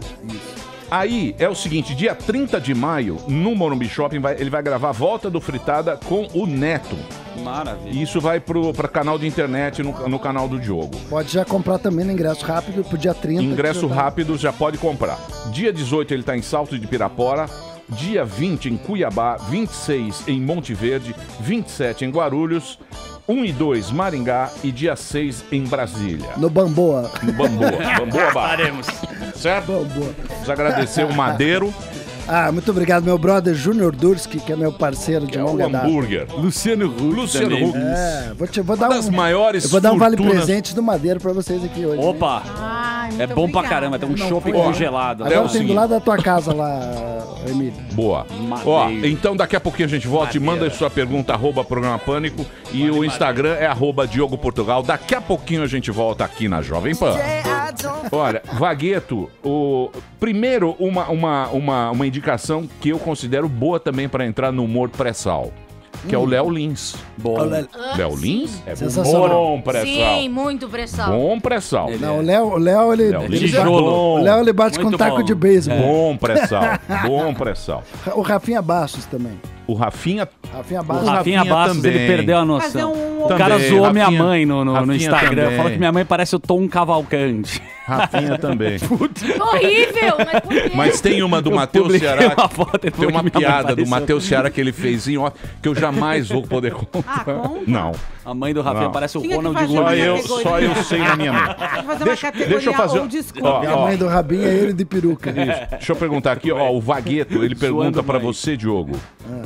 S3: Aí, é o seguinte, dia 30 de maio, no Morumbi Shopping, ele vai gravar a Volta do Fritada com o Neto.
S4: Maravilha.
S3: E isso vai pra canal de internet, no canal do Diogo.
S9: Pode já comprar também no ingresso rápido pro dia 30.
S3: Ingresso
S9: que já tá-
S3: rápido já pode comprar. Dia 18 ele está em Salto de Pirapora, dia 20 em Cuiabá, 26 em Monte Verde, 27 em Guarulhos, 1 e 2 Maringá e dia 6 em Brasília.
S9: No Bamboa.
S3: Em Bamboa, Bamboa Bar.
S4: Faremos.
S3: Certo?
S9: Bamboa.
S3: Vamos agradecer o Madeiro.
S9: Ah, muito obrigado, meu brother Júnior Durski, que é meu parceiro de
S3: É o
S9: longa data.
S3: hambúrguer.
S4: Luciano Huck.
S3: Luciano
S4: também.
S3: Huck.
S9: É, vou dar
S3: das maiores
S9: eu vou dar um vale
S3: fortunas.
S9: presente do Madeira pra vocês aqui hoje.
S4: Opa!
S7: Ai, muito
S4: É bom pra
S7: obrigada.
S4: caramba, tem um
S9: Não,
S4: chopp
S9: foi-
S4: congelado.
S3: É
S9: Agora
S3: o
S9: tem do
S3: seguinte.
S9: lado da tua casa lá, Emílio.
S3: Boa.
S4: Madeiro.
S3: Ó, então daqui a pouquinho a gente volta e manda sua pergunta, @programa Pânico. E o Instagram é @Diogo Portugal. Daqui a pouquinho a gente volta aqui na Jovem Pan. Olha, Vagueto, primeiro uma indicação que eu considero boa também para entrar no humor pré-sal, que é o Léo Lins.
S4: Bom.
S3: Léo Lins é
S9: Sensacional.
S3: bom pré-sal.
S10: Sim, muito pressão.
S3: Bom pré-sal.
S9: Não, o Léo, ele
S3: Lins é
S4: Tijolo.
S3: bom.
S9: o Léo, ele bate
S4: Muito
S9: com taco
S4: bom.
S9: de beisebol.
S3: Bom pré-sal. Bom pré-sal.
S9: O Rafinha Bastos também.
S3: O Rafinha
S9: Rafinha
S4: O
S9: Bastos.
S4: Rafinha
S3: Rafinha
S4: Bastos,
S3: também.
S4: ele perdeu a
S7: Fazer
S4: noção.
S7: um...
S4: O cara
S3: Também,
S4: zoou minha
S3: Rafinha-
S4: mãe no
S3: Rafinha
S4: Instagram.
S3: também.
S4: Falou que minha mãe parece o Tom Cavalcante.
S3: Rafinha também.
S10: Horrível, mas por quê?
S3: Mas tem uma do
S4: Eu
S3: Matheus
S4: publiquei
S3: Ceará.
S4: uma foto, ele
S3: Tem
S4: falou
S3: uma
S4: que minha mãe
S3: piada do
S4: parecia-
S3: Matheus Ceará que ele fez em off, que eu jamais vou poder contar.
S7: Ah, conta.
S3: Não.
S4: A mãe do Rafinha
S3: Não.
S4: parece o
S7: Tinha que
S4: Ronald
S7: fazer
S3: Só
S7: uma
S4: Gomes.
S3: eu, só eu sei na minha mente.
S7: Tem que fazer
S3: Deixa-
S7: uma categoria
S3: deixa eu fazer-
S7: old school.
S3: Ó,
S9: E a mãe do Rabinho é ele de peruca.
S3: Deixa eu perguntar aqui, ó, o Vagueto, ele pergunta pra
S4: mãe.
S3: você, Diogo.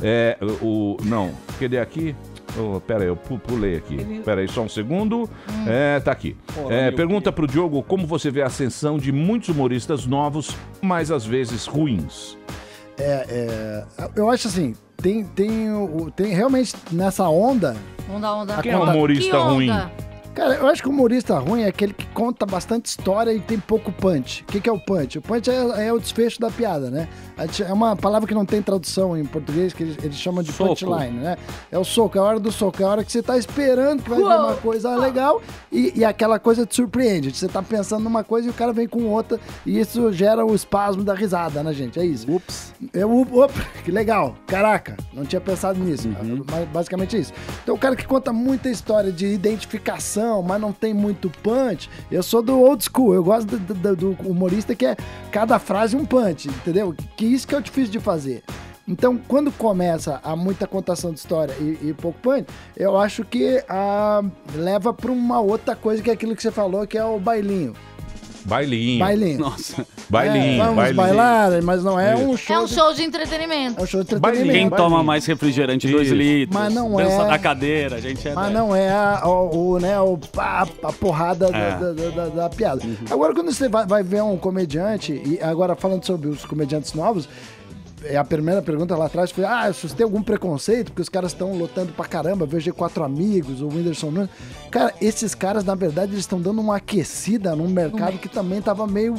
S3: Não, cadê aqui? Pera aí, eu pulei aqui. Pera aí, só um segundo. Tá aqui. Pergunta pro Diogo como você vê a ascensão de muitos humoristas novos, mas às vezes ruins.
S9: Eu acho assim, tem realmente nessa onda.
S10: Onda.
S3: Quem é humorista
S10: Que onda?
S3: ruim?
S9: Cara, eu acho que o humorista ruim é aquele que conta bastante história e tem pouco punch. O que é o punch? O punch é o desfecho da piada, né? É uma palavra que não tem tradução em português, que eles chamam de
S4: Soco.
S9: punchline, né? É o soco, é a hora do soco, é a hora que você tá esperando que vai vir uma coisa legal e aquela coisa te surpreende. Você tá pensando numa coisa e o cara vem com outra e isso gera o espasmo da risada, né, gente? É isso.
S4: Ups.
S9: Que legal. Caraca, não tinha pensado nisso. Mas basicamente é isso. Então o cara que conta muita história de identificação, mas não tem muito punch, eu sou do old school. Eu gosto do humorista que é cada frase um punch, entendeu? Que isso que é o difícil de fazer. Então, quando começa a muita contação de história e pouco punch, eu acho que leva para uma outra coisa, que é aquilo que você falou, que é o bailinho.
S3: Bailinho.
S4: Nossa.
S3: Bailinho,
S9: Vamos
S3: bailinho.
S9: bailar, mas não é um
S10: É
S9: show.
S10: um show de entretenimento.
S9: É um show de
S3: Bailinho.
S4: Quem
S9: entretenimento.
S4: toma mais refrigerante? 2
S3: Isso.
S4: litros.
S9: Mas não
S4: Dança
S9: é.
S4: da cadeira, a gente é.
S9: Mas não é a porrada da piada. Agora, quando você vai ver um comediante, e agora falando sobre os comediantes novos, a primeira pergunta lá atrás foi: se você tem algum preconceito, porque os caras estão lotando pra caramba, VG 4 Amigos, o Whindersson Nunes. Cara, esses caras, na verdade, eles estão dando uma aquecida num mercado que também tava meio.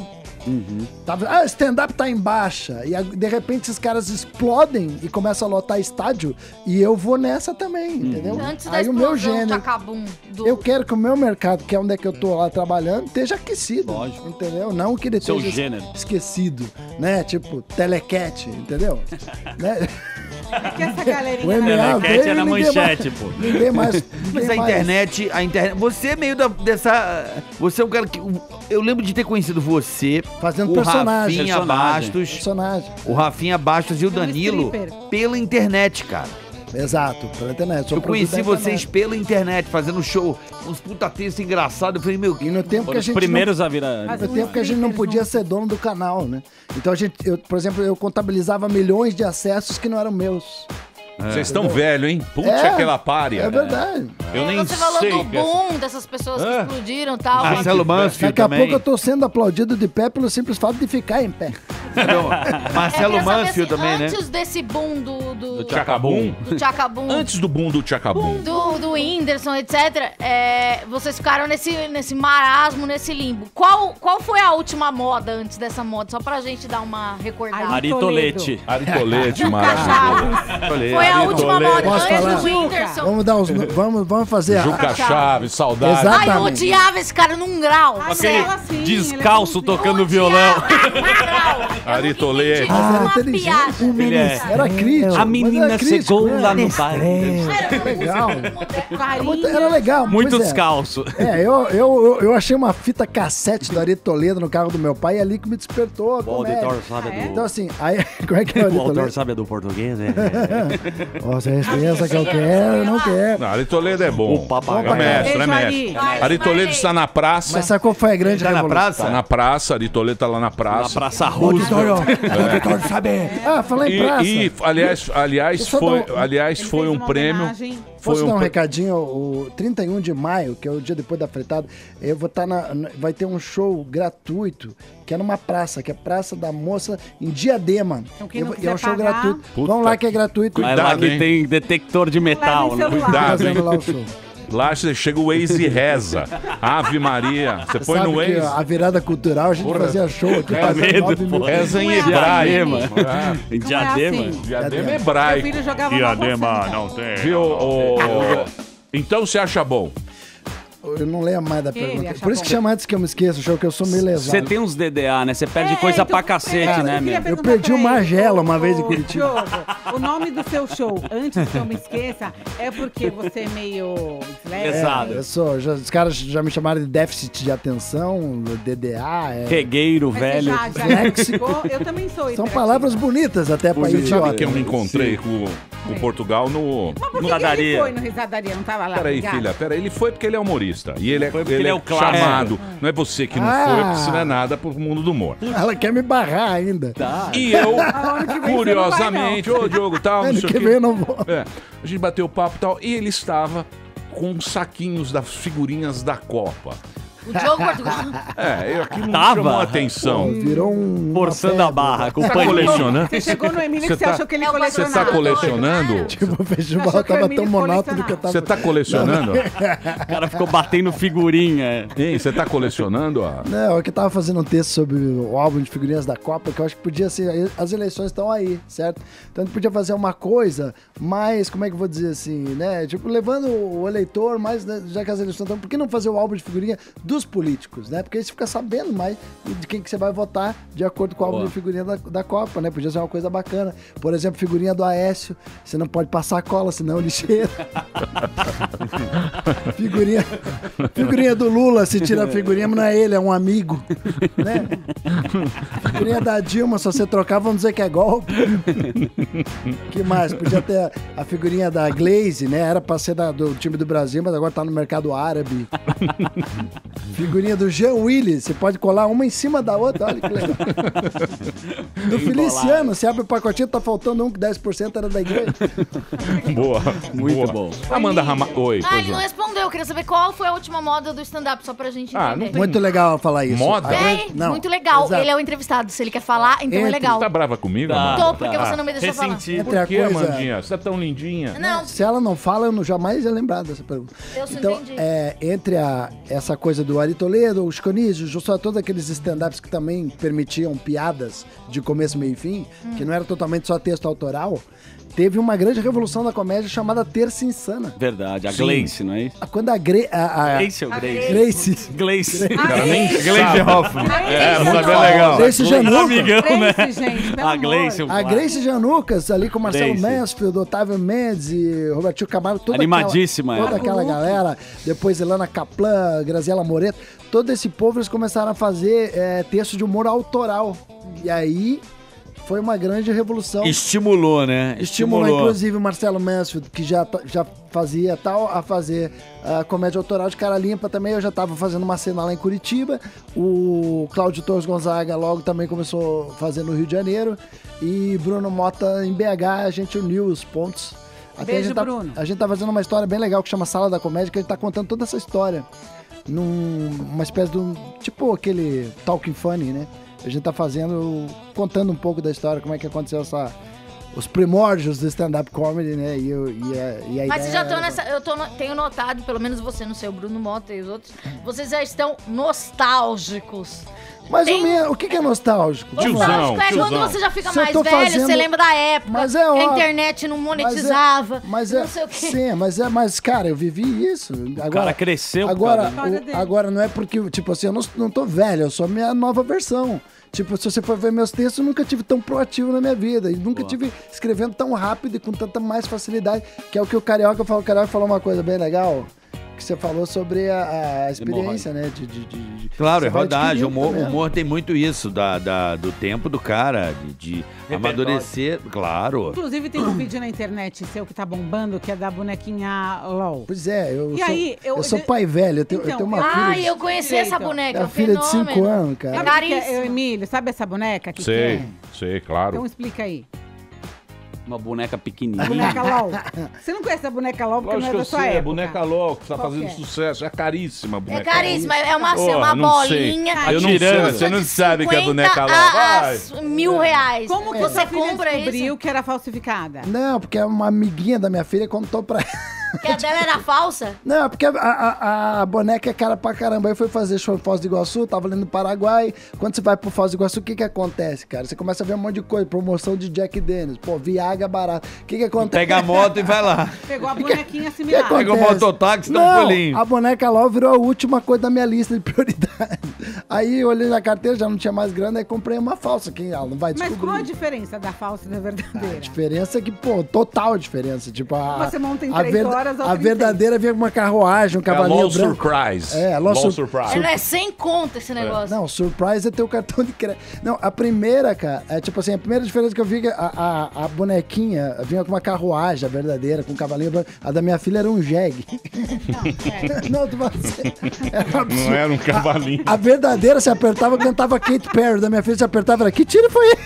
S9: Stand-up tá em baixa. E de repente esses caras explodem e começam a lotar estádio. E eu vou nessa também, entendeu?
S10: Antes da
S9: Aí o meu
S10: explosão
S9: gênero.
S10: Chacabum do...
S9: Eu quero que o meu mercado, que é onde é que eu tô lá trabalhando, esteja aquecido.
S4: Lógico.
S9: Entendeu? Não que ele
S4: Seu
S9: esteja
S4: gênero.
S9: esquecido, né? Tipo, telecat, entendeu? Né?
S7: É que essa galerinha...
S9: O MA
S4: Telecat
S9: veio
S4: é
S9: e
S4: na
S9: ninguém
S4: manchete,
S9: mais-
S4: pô.
S9: Ninguém mais.
S8: Mas
S9: ninguém
S8: a
S9: mais-
S8: internet, Você é meio dessa. Você é um cara que. Eu lembro de ter conhecido você,
S9: Fazendo
S8: o
S9: personagem.
S8: Rafinha
S4: Personagem.
S8: Bastos,
S9: Personagem.
S8: o Rafinha Bastos e o
S7: É um
S8: Danilo
S7: stripper.
S8: pela internet, cara.
S9: Exato, pela internet. Sou
S8: Eu
S9: produto
S8: conheci
S9: da
S8: vocês
S9: internet.
S8: pela internet, fazendo show, uns puta texto engraçado. Eu falei, meu,
S9: E no tempo que
S4: Foram
S9: a
S4: os
S9: gente
S4: primeiros a virar.
S7: Mas
S9: No tempo que a gente não podia ser dono do canal, né? Então por exemplo, eu contabilizava milhões de acessos que não eram meus.
S3: Vocês estão velho, hein? Putz,
S9: É,
S3: aquela párea.
S9: É verdade.
S3: Eu nem
S10: Você falou
S3: sei.
S10: do
S3: que essa-
S10: boom dessas pessoas que explodiram e tal.
S8: Marcelo Mansfield
S9: Daqui a
S8: também.
S9: pouco eu tô sendo aplaudido de pé pelo simples fato de ficar em pé.
S8: Marcelo
S10: Eu queria saber
S8: Mansfield
S10: se
S8: também, né?
S10: Antes desse boom do
S3: Chacabum?
S10: Chacabum,
S3: Antes do boom do Chacabum.
S10: do Whindersson, etc., vocês ficaram nesse marasmo, nesse limbo. Qual foi a última moda antes dessa moda? Só pra gente dar uma recordada.
S7: Ari
S4: Aritolete.
S3: Aritolete, maravilhoso.
S10: Foi a última moda
S9: Posso
S10: antes
S9: falar?
S10: do Whindersson.
S9: Vamos fazer
S3: Juca Chaves, saudade.
S9: Exato.
S10: Ai, eu
S9: Exatamente.
S10: odiava esse cara num grau.
S7: Ai,
S10: Sério.
S7: ela sim,
S4: Descalço
S7: ele é
S4: tocando violão.
S3: Aritolete.
S9: Ah,
S10: Uma
S9: inteligente.
S10: piada.
S4: Ele é.
S9: Era crítico.
S4: A menina
S9: mas era crítico,
S4: chegou
S9: né?
S4: lá no bar.
S9: Legal.
S7: Carinha.
S9: Era legal.
S4: Muito
S9: pois é.
S4: descalço.
S9: Eu achei uma fita cassete do Ari Toledo no carro do meu pai e é ali que me despertou a
S4: O
S9: comédia.
S4: auditor sabe
S9: Então assim, aí, como é que é o Ari
S4: O autor
S9: Toledo?
S4: sabe do português,
S9: Vocês pensam que eu quero, não quero.
S3: Não, Aritolete é bom.
S4: O papagaio.
S3: É mestre, é
S7: Beijo,
S3: mestre.
S7: Ari.
S3: Aritolete está na praça.
S9: Mas sabe qual foi a grande
S8: Tá na
S9: revolução?
S8: praça?
S3: Tá na praça, Aritolete tá lá na
S4: Na
S3: praça.
S4: Praça
S9: Pode
S4: Roosevelt.
S9: Doutor saber. Ah, falar em praça.
S3: E aliás, foi um prêmio.
S9: Posso dar um recadinho? O 31 de maio, que é o dia depois da fritada, eu vou estar vai ter um show gratuito, que é numa praça, que é Praça da Moça, em Diadema.
S7: Então, quem não
S9: é um show
S7: pagar,
S9: gratuito.
S3: Puta,
S9: Vamos lá que é gratuito.
S4: Mas lá que tem detector de metal, né?
S3: Cuidado, hein?
S9: Fazendo lá o show.
S3: Lá você chega o Waze e reza. Ave Maria. Você põe
S9: Sabe
S3: no
S9: que
S3: Waze.
S9: a virada cultural, a gente fazia show aqui.
S3: Reza em
S7: Não é
S3: hebraico.
S4: Em Diadema.
S7: assim.
S3: Diadema é
S7: Meu
S3: hebraico.
S7: filho jogava
S2: Diadema
S7: mal
S2: não tem.
S3: Viu? Então você acha bom?
S9: Eu não lembro mais da
S7: Ele
S9: pergunta.
S7: acha
S9: Por isso
S7: bom.
S9: que chama antes que eu me esqueço, show que eu sou meio lesado.
S4: Você tem uns DDA, né? Você perde coisa pra cacete, né, meu?
S9: Eu perdi o Margelo uma vez em Curitiba.
S7: Diogo, o nome do seu show, antes que eu me esqueça, é porque você é meio disléxico?
S4: Exato.
S9: Eu sou, os caras já me chamaram de déficit de atenção, DDA.
S4: Regueiro,
S7: Mas
S4: velho.
S7: você já
S9: léxico.
S7: Eu também sou
S9: São
S7: hiperativo.
S9: palavras bonitas até pra
S3: Sabe
S9: idiota.
S3: que eu me encontrei com Portugal no...
S7: Mas por que
S4: Risadaria.
S7: ele foi no Risadaria? Não tava lá?
S3: Peraí,
S7: ligado?
S3: filha, peraí. Ele foi porque ele é humorista. E ele é,
S4: Foi porque ele é o clássico.
S3: chamado. Não é você que não foi, porque você não é nada pro mundo do humor.
S9: Ela quer me barrar ainda.
S4: Tá.
S3: E eu,
S7: Ano que vem
S3: curiosamente, ô Diogo, tal, não
S9: Ano
S3: sei
S9: que
S3: o
S9: vem eu
S3: quê.
S9: não vou.
S3: É, a gente bateu papo e tal, e ele estava com saquinhos das figurinhas da Copa.
S10: O Diogo Portugal.
S3: Aquilo me
S4: Tava?
S3: chamou a atenção.
S9: Virou um.
S4: Forçando a barra com o
S3: Você tá
S4: paninho.
S3: colecionando?
S7: Você chegou no Emílio
S3: Você
S7: que você
S3: tá-
S7: achou que ele
S10: É o
S7: colecionava.
S3: Você tá colecionando?
S9: Tipo, o festival
S7: Achou que o
S9: tava
S7: Emílio
S9: tão monótono que eu tava.
S3: Você tá colecionando?
S4: O cara ficou batendo figurinha.
S3: Hein, você tá colecionando?
S9: Não, eu que tava fazendo um texto sobre o álbum de figurinhas da Copa, que eu acho que podia ser. As eleições estão aí, certo? Então a gente podia fazer uma coisa mais, como é que eu vou dizer assim, né? Tipo, levando o eleitor, mais, né, já que as eleições estão. Por que não fazer o álbum de figurinha dos políticos, né? Porque aí você fica sabendo mais de quem que você vai votar de acordo com o álbum de figurinha da Copa, né? Podia ser uma coisa bacana. Por exemplo, figurinha do Aécio. Você não pode passar cola, senão é lixeira. Figurinha do Lula, se tira a figurinha, mas não é ele, é um amigo. Né? Figurinha da Dilma, se você trocar, vão dizer que é golpe. Que mais? Podia ter a figurinha da Glaze, né? Era pra ser do time do Brasil, mas agora tá no mercado árabe. Figurinha do Jean Willis, você pode colar uma em cima da outra, olha que legal. Do Feliciano, você abre o pacotinho, tá faltando um que 10% era da igreja.
S3: Boa.
S4: Muito
S3: boa.
S4: bom.
S3: Amanda Ramalho. Oi,
S10: Ah,
S3: pois
S10: ele não
S3: não.
S10: respondeu. Eu queria saber qual foi a última moda do stand-up, só pra gente
S3: Ah,
S10: entender.
S3: não tem-
S9: Muito legal falar isso.
S3: Moda?
S10: Tem, muito legal.
S9: exato.
S10: Ele é o entrevistado. Se ele quer falar, então é
S9: Entre.
S10: legal.
S3: Tá brava comigo,
S4: Tá.
S3: Amanda?
S10: Tô, porque você não me deixou falar.
S4: Ressentido.
S9: Entre a
S3: Por que,
S9: coisa...
S3: Amandinha? Você tá tão lindinha.
S10: Não,
S9: Se ela não fala, eu não jamais ia lembrar dessa pergunta.
S10: eu só
S9: Então,
S10: entendi.
S9: entre essa coisa do Ari Toledo, o Chiconísio, só todos aqueles stand-ups que também permitiam piadas de começo, meio e fim, que não era totalmente só texto autoral, teve uma grande revolução da comédia chamada Terça Insana.
S4: Verdade, a
S3: Sim.
S4: Gleice, não é isso?
S9: Quando a
S4: Gleice ou Grace?
S9: Grace...
S4: Gleice.
S3: O cara nem
S4: Gleice
S3: sabe.
S4: Hoffman.
S3: É,
S4: Muito
S3: muito
S4: bom.
S3: legal.
S9: Grace Januca.
S4: Amigão, né?
S7: Grace, gente, pelo
S4: A
S7: amor.
S4: Gleice,
S9: A Grace Janucas, ali com Marcelo
S4: Grace.
S9: Mansfield, Otávio Mendes e Robertinho Camargo, toda
S4: Animadíssima
S9: aquela,
S4: ela.
S9: toda aquela galera, depois Ilana Kaplan, Graziela Moreto, todo esse povo eles começaram a fazer texto de humor autoral. E aí foi uma grande revolução.
S4: Estimulou, né?
S9: Estimulou, inclusive, o Marcelo Mansfield, que já fazia tal, a fazer a comédia autoral de cara limpa também. Eu já estava fazendo uma cena lá em Curitiba. O Cláudio Torres Gonzaga logo também começou a fazer no Rio de Janeiro. E Bruno Mota em BH, a gente uniu os pontos.
S7: Beijo, Bruno.
S9: A gente tá fazendo uma história bem legal que chama Sala da Comédia, que a gente tá contando toda essa história numa espécie de tipo aquele Talking Funny, né? A gente tá contando um pouco da história, como é que aconteceu os primórdios do stand-up comedy, né? E a
S10: Mas vocês já
S9: ideia
S10: estão
S9: era-
S10: nessa. Tenho notado, pelo menos você, não sei, o Bruno Mota e os outros, vocês já estão nostálgicos.
S9: Mais ou
S10: Tem-
S9: menos, o que é nostálgico? Vamos lá.
S3: Tiozão.
S10: Nostálgico é quando você já fica
S9: Se eu
S10: mais
S9: tô
S10: velho,
S9: fazendo-
S10: você lembra da época,
S9: Mas é
S10: que a
S9: óbvio.
S10: internet não monetizava,
S9: Mas
S10: não sei o quê.
S9: Sim, mas, cara, eu vivi isso. Agora,
S4: cara cresceu por
S9: Agora,
S7: causa dele.
S9: agora não é porque, tipo assim, eu não tô velho, eu sou a minha nova versão. Tipo, se você for ver meus textos, eu nunca tive tão proativo na minha vida. E nunca tive escrevendo tão rápido e com tanta mais facilidade. Que é o que o Carioca falou. O Carioca falou uma coisa bem legal. que você falou sobre a experiência, né?
S8: Claro,
S9: você
S8: é
S9: vai
S8: rodagem. O
S9: adquirindo também.
S8: humor tem muito isso, do tempo do cara, de amadurecer. Claro.
S7: Inclusive tem um vídeo na internet seu que tá bombando, que é da bonequinha LOL.
S9: Pois é, eu
S7: E
S9: sou,
S7: aí,
S9: eu sou pai velho, eu tenho uma filha.
S10: Ai, eu conheci essa boneca,
S9: É
S10: é
S9: a
S10: um
S9: filha de 5
S10: fenômeno.
S9: anos, cara.
S7: Sabe o que que é, Emílio, sabe essa boneca? Que
S3: Sei,
S7: que
S3: sei,
S7: é?
S3: claro.
S7: Então explica aí.
S4: Uma boneca pequenininha.
S7: Boneca LOL. Você não conhece a boneca LOL porque
S3: Lógico
S7: não
S3: que
S7: é da
S3: eu
S7: sua
S3: sei,
S7: época.
S3: é boneca louca, que tá
S7: Qual
S3: fazendo
S7: que é?
S3: sucesso. É caríssima a
S10: É
S3: boneca.
S10: caríssima, é uma,
S3: Pô,
S10: uma
S3: não
S10: bolinha.
S3: sei. Eu não sei, você não sabe que é boneca LOL. Vai.
S10: R$1.000.
S7: Como que
S10: você
S7: sua filha
S10: compra
S7: descobriu
S10: isso?
S7: que era falsificada?
S9: Não, porque uma amiguinha da minha filha contou pra ela.
S10: Que a dela era falsa?
S9: Não, porque a boneca é cara pra caramba. Aí foi fazer show em Foz do Iguaçu, tava ali no Paraguai. Quando você vai pro Foz do Iguaçu, o que acontece, cara? Você começa a ver um monte de coisa, promoção de Jack Daniels, pô, Viagra barato. O que acontece?
S8: Pega a moto e vai lá.
S7: Pegou a bonequinha
S9: Que
S7: similar.
S9: acontece?
S8: Pega o mototáxi e dá um
S9: Não,
S8: pulinho.
S9: a boneca LOL virou a última coisa da minha lista de prioridades. Aí eu olhei na carteira, já não tinha mais grana, aí comprei uma falsa, que ela não vai
S7: Mas
S9: descobrir.
S7: qual a diferença da falsa e da verdadeira?
S9: A diferença é que, pô, total diferença. Tipo,
S7: Você monta em 3 horas,
S9: a
S7: outra em
S9: verdadeira vinha com uma carruagem, um
S3: É a
S9: cavalinho
S3: LOL
S9: branco.
S3: Surprise.
S9: É, LOL
S3: LOL
S9: Surprise.
S10: Ela é sem conta esse negócio.
S9: Não, surprise é ter o cartão de crédito. Não, a primeira, cara, é tipo assim, a primeira diferença que eu vi que a bonequinha vinha com uma carruagem, a verdadeira, com um cavalinho branco. A da minha filha era um jegue. Não, tu vai dizer. Era um absurdo.
S3: Não era um cavalinho.
S9: A verdadeira, se apertava, cantava Katy Perry. Da minha filha, se apertava, era que tiro foi esse?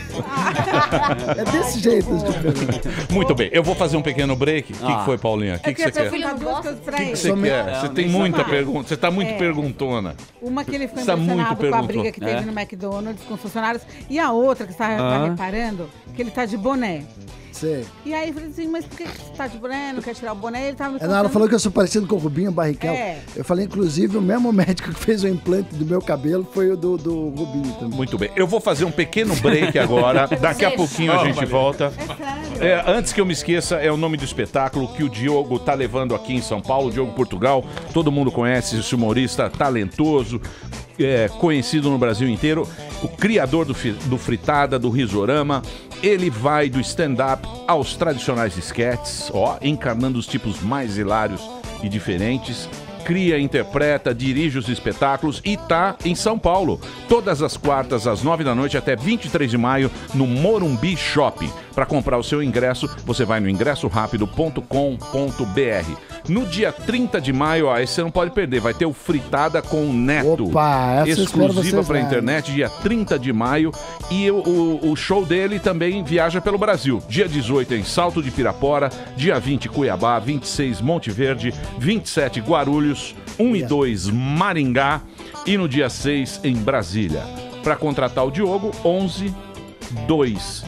S9: É desse jeito. as diferenças.
S3: Muito bem, eu vou fazer um pequeno break. O que foi, Paulinha? O que você quer?
S7: Filho não gosta
S3: O que você quer? Você tem muita pergunta. Você tá muito perguntona.
S7: Uma que ele foi
S3: Você tá muito
S7: impressionado com a
S3: perguntona.
S7: briga que teve no McDonald's com os funcionários. E a outra que você tá reparando, que ele tá de boné.
S9: Sei.
S7: E aí eu falei assim, mas por que você tá de boné? Não quer tirar o boné? E ele tava me
S9: Ela
S7: contando-
S9: falou que eu sou parecido com o Rubinho Barrichello.
S7: É.
S9: Eu falei, inclusive, o mesmo médico que fez o implante do meu cabelo foi o do Rubinho também.
S3: Muito bem, eu vou fazer um pequeno break agora. Daqui a pouquinho a gente volta. Antes que eu me esqueça, é o nome do espetáculo que o Diogo tá levando aqui em São Paulo, Diogo Portugal. Todo mundo conhece esse humorista talentoso, conhecido no Brasil inteiro. O criador do Fritada, do Risorama. Ele vai do stand-up aos tradicionais sketches, encarnando os tipos mais hilários e diferentes. Cria, interpreta, dirige os espetáculos e tá em São Paulo. Todas as quartas, às 9 da noite, até 23 de maio, no Morumbi Shopping. Para comprar o seu ingresso, você vai no ingressorapido.com.br. No dia 30 de maio, esse você não pode perder, vai ter o Fritada com o Neto.
S9: Opa, essa eu espero
S3: exclusiva
S9: vocês
S3: para
S9: lá.
S3: internet, dia 30 de maio. E o show dele também viaja pelo Brasil. Dia 18 em Salto de Pirapora, dia 20 Cuiabá, 26 Monte Verde, 27 Guarulhos, 1 e 2 Maringá e no dia 6 em Brasília. Para contratar o Diogo, 11 2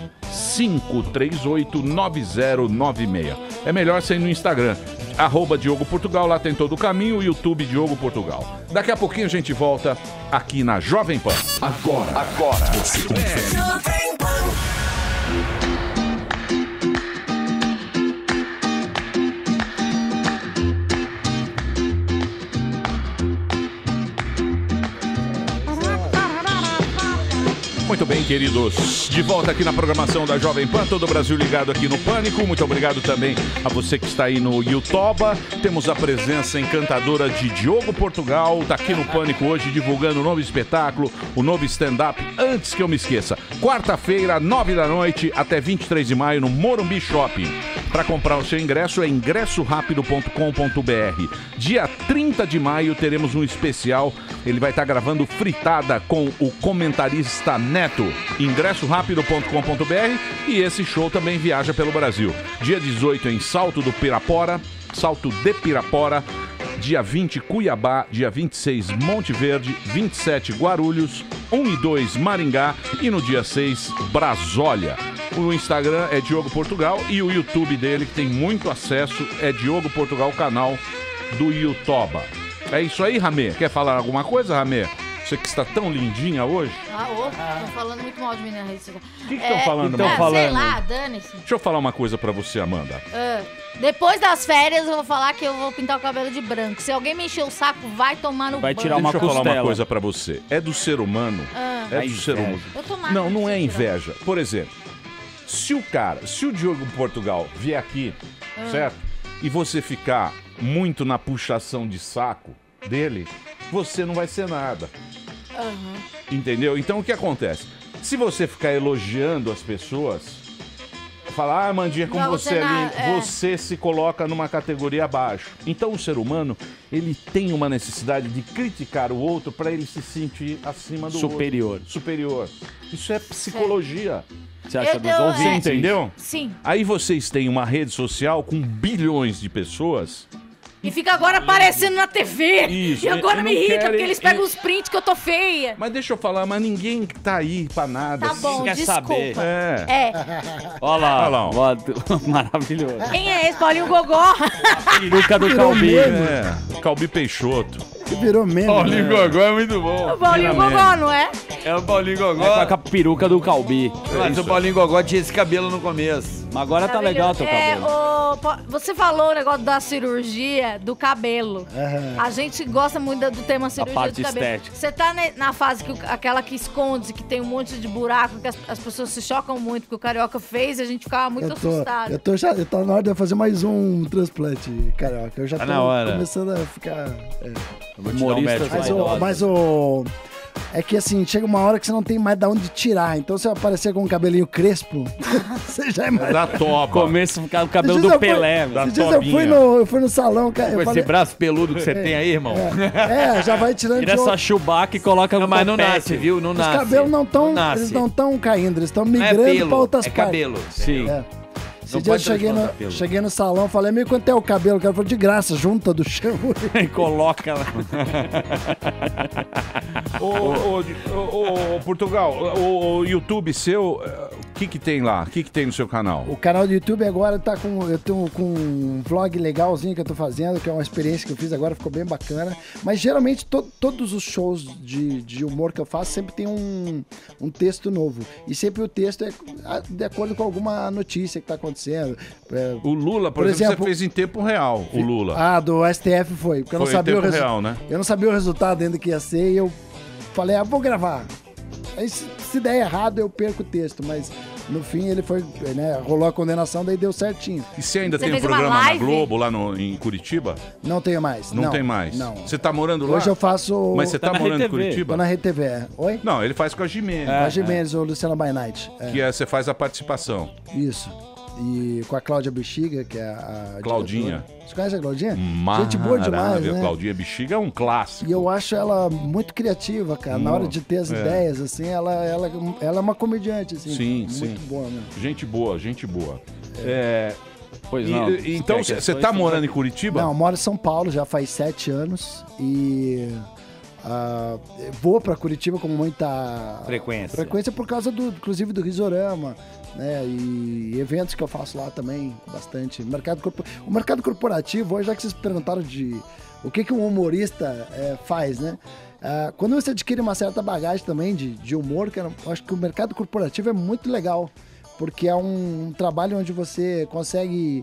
S3: 538 9096. É melhor ser no Instagram, @Diogo Portugal, lá tem todo o caminho, o YouTube Diogo Portugal. Daqui a pouquinho a gente volta aqui na Jovem Pan.
S1: Agora você confere.
S3: Muito bem, queridos. De volta aqui na programação da Jovem Pan, todo o Brasil ligado aqui no Pânico. Muito obrigado também a você que está aí no YouTube. Temos a presença encantadora de Diogo Portugal, tá aqui no Pânico hoje divulgando o novo espetáculo, o novo stand-up. Antes que eu me esqueça, quarta-feira, 9 da noite, até 23 de maio, no Morumbi Shopping. Para comprar o seu ingresso é ingressorapido.com.br. Dia 30 de maio teremos um especial. Ele vai estar gravando Fritada com o comentarista Neto. ingressorapido.com.br. E esse show também viaja pelo Brasil. Dia 18 em Salto de Pirapora. Dia 20 Cuiabá. Dia 26 Monte Verde. 27 Guarulhos. 1 e 2 Maringá. E no dia 6 Brasólia. O Instagram é Diogo Portugal e o YouTube dele, que tem muito acesso, é Diogo Portugal, canal do YouTube. É isso aí, Ramê? Quer falar alguma coisa, Ramê? Você que está tão lindinha hoje.
S10: Estão falando muito mal de mim na rede social.
S3: O que estão falando,
S10: Sei
S3: Amanda?
S10: lá, dane-se.
S3: Deixa eu falar uma coisa pra você, Amanda.
S10: Depois das férias, eu vou falar que eu vou pintar o cabelo de branco. Se alguém me encher o saco, vai tomar no banho.
S3: Deixa eu falar uma coisa pra você. É do ser humano. É do ser humano.
S10: Eu tô mal,
S3: Não é inveja. Por exemplo, se o Diogo Portugal vier aqui, certo? E você ficar muito na puxação de saco dele, você não vai ser nada. Entendeu? Então o que acontece? Se você ficar elogiando as pessoas, falar, Mandinha, como
S10: Não,
S3: você é lindo, você se coloca numa categoria abaixo. Então o ser humano, ele tem uma necessidade de criticar o outro para ele se sentir acima do
S4: Superior.
S3: outro. Superior. Isso é psicologia.
S4: Você acha dos
S3: Você
S4: ouvintes?
S3: entendeu?
S10: Sim.
S3: Aí vocês têm uma rede social com bilhões de pessoas.
S10: E fica agora aparecendo na TV.
S3: Isso,
S10: E agora
S3: e
S10: me
S3: não
S10: irrita,
S3: querem-
S10: porque eles pegam os prints que eu tô feia.
S3: Mas deixa eu falar, mas ninguém tá aí pra nada.
S10: Tá bom,
S4: quer
S10: desculpa.
S4: saber.
S3: É.
S4: Olha lá.
S3: Olha lá, ó.
S4: Maravilhoso.
S10: Quem é esse? Paulinho Gogó?
S4: Peruca do
S9: Virou
S4: Calbi.
S9: meme.
S3: É, Calbi Peixoto.
S9: Que virou meme.
S8: Paulinho
S9: né?
S8: Gogó é muito bom.
S10: O Paulinho
S3: Vira
S10: Gogó, não é?
S8: É o Paulinho
S4: É
S8: Gogó.
S4: com a peruca do Calbi.
S8: Mas o Paulinho Gogó tinha esse cabelo no começo.
S4: Mas agora tá legal teu cabelo.
S10: Você falou o negócio da cirurgia do cabelo.
S9: Aham.
S10: A gente gosta muito do tema cirurgia
S4: parte
S10: do cabelo.
S4: estética.
S10: Você tá na fase que aquela que esconde, que tem um monte de buraco, que as pessoas se chocam muito, porque o Carioca fez e a gente ficava muito assustado.
S9: Eu tô na hora de eu fazer mais um transplante, carioca. Eu já
S8: Tá
S9: tô
S8: na hora.
S9: começando a ficar.
S4: Humoristas
S9: Mas o. É que assim, chega uma hora que você não tem mais de onde tirar. Então se eu aparecer com um cabelinho crespo, você já imagina.
S3: Da toba.
S4: Começa a ficar o cabelo
S9: Esses dias
S4: do
S9: eu fui-
S4: Pelé.
S3: da
S9: Esses dias
S3: tobinha.
S9: eu fui no salão, cara.
S8: Com
S9: Eu
S8: esse
S9: falei,
S8: braço peludo que você tem aí, irmão.
S9: já vai tirando
S4: Tira
S9: de
S4: essa
S9: outro.
S4: Chewbacca e coloca no
S8: Mas não
S4: topete.
S8: nasce, viu? Não
S9: Os
S8: nasce.
S9: cabelos não estão.
S8: nasce.
S9: Eles não estão caindo, eles estão
S8: Não é
S9: migrando
S8: pelo,
S9: pra outras
S8: é
S9: partes.
S8: cabelo.
S4: Sim.
S9: É. Esse
S8: Não
S9: dia eu
S8: pode transplantar pelo.
S9: cheguei no salão, falei, amigo, quanto é o cabelo? O cara falou, de graça, junta do chão.
S4: E coloca lá.
S3: Ô, Portugal, o YouTube seu, o que tem lá? O que tem no seu canal?
S9: O canal do YouTube agora tá eu tô com um vlog legalzinho que eu tô fazendo, que é uma experiência que eu fiz agora, ficou bem bacana. Mas geralmente todos os shows de humor que eu faço sempre tem um texto novo. E sempre o texto é de acordo com alguma notícia que tá acontecendo.
S3: O Lula, por exemplo, você fez em tempo real, o Lula.
S9: Ah, do STF foi. Porque eu não
S3: Foi em
S9: sabia o
S3: tempo
S9: resultado.
S3: real, né?
S9: Eu não sabia o resultado ainda que ia ser e eu falei, vou gravar. Aí se der errado eu perco o texto, mas no fim ele foi, né, rolou a condenação, daí deu certinho.
S3: E você ainda
S10: Você
S3: tem um
S10: fez uma
S3: programa na
S10: live?
S3: Globo, lá em Curitiba?
S9: Não tenho mais.
S3: Não tem mais?
S9: Não.
S3: Você tá morando lá?
S9: Hoje eu faço...
S3: Mas você tá
S4: na
S3: morando em
S4: RTV.
S3: Curitiba?
S9: Tô na RTV. Oi?
S3: Não, ele faz com a Jimenez,
S9: A Jimenez, o Luciano by Night.
S3: que você faz a participação.
S9: Isso. E com a Cláudia Bexiga, que é a
S3: Claudinha.
S9: diretora. Você conhece a Claudinha? Gente boa demais,
S3: Maravilha,
S9: né?
S3: Claudinha Bexiga é um clássico.
S9: E eu acho ela muito criativa, cara. Na hora de ter as ideias, assim, ela é uma comediante, assim.
S3: Sim,
S9: muito
S3: sim.
S9: boa, né?
S3: Gente boa, gente boa.
S4: Pois não.
S3: Então você tá morando em Curitiba?
S9: Não, eu moro em São Paulo já faz 7 anos e vou pra Curitiba com muita frequência por causa inclusive do Risorama, né? E eventos que eu faço lá também bastante. O mercado corporativo, hoje já que vocês perguntaram de o que um humorista faz, né? Quando você adquire uma certa bagagem também de humor, cara, eu acho que o mercado corporativo é muito legal, porque é um trabalho onde você consegue...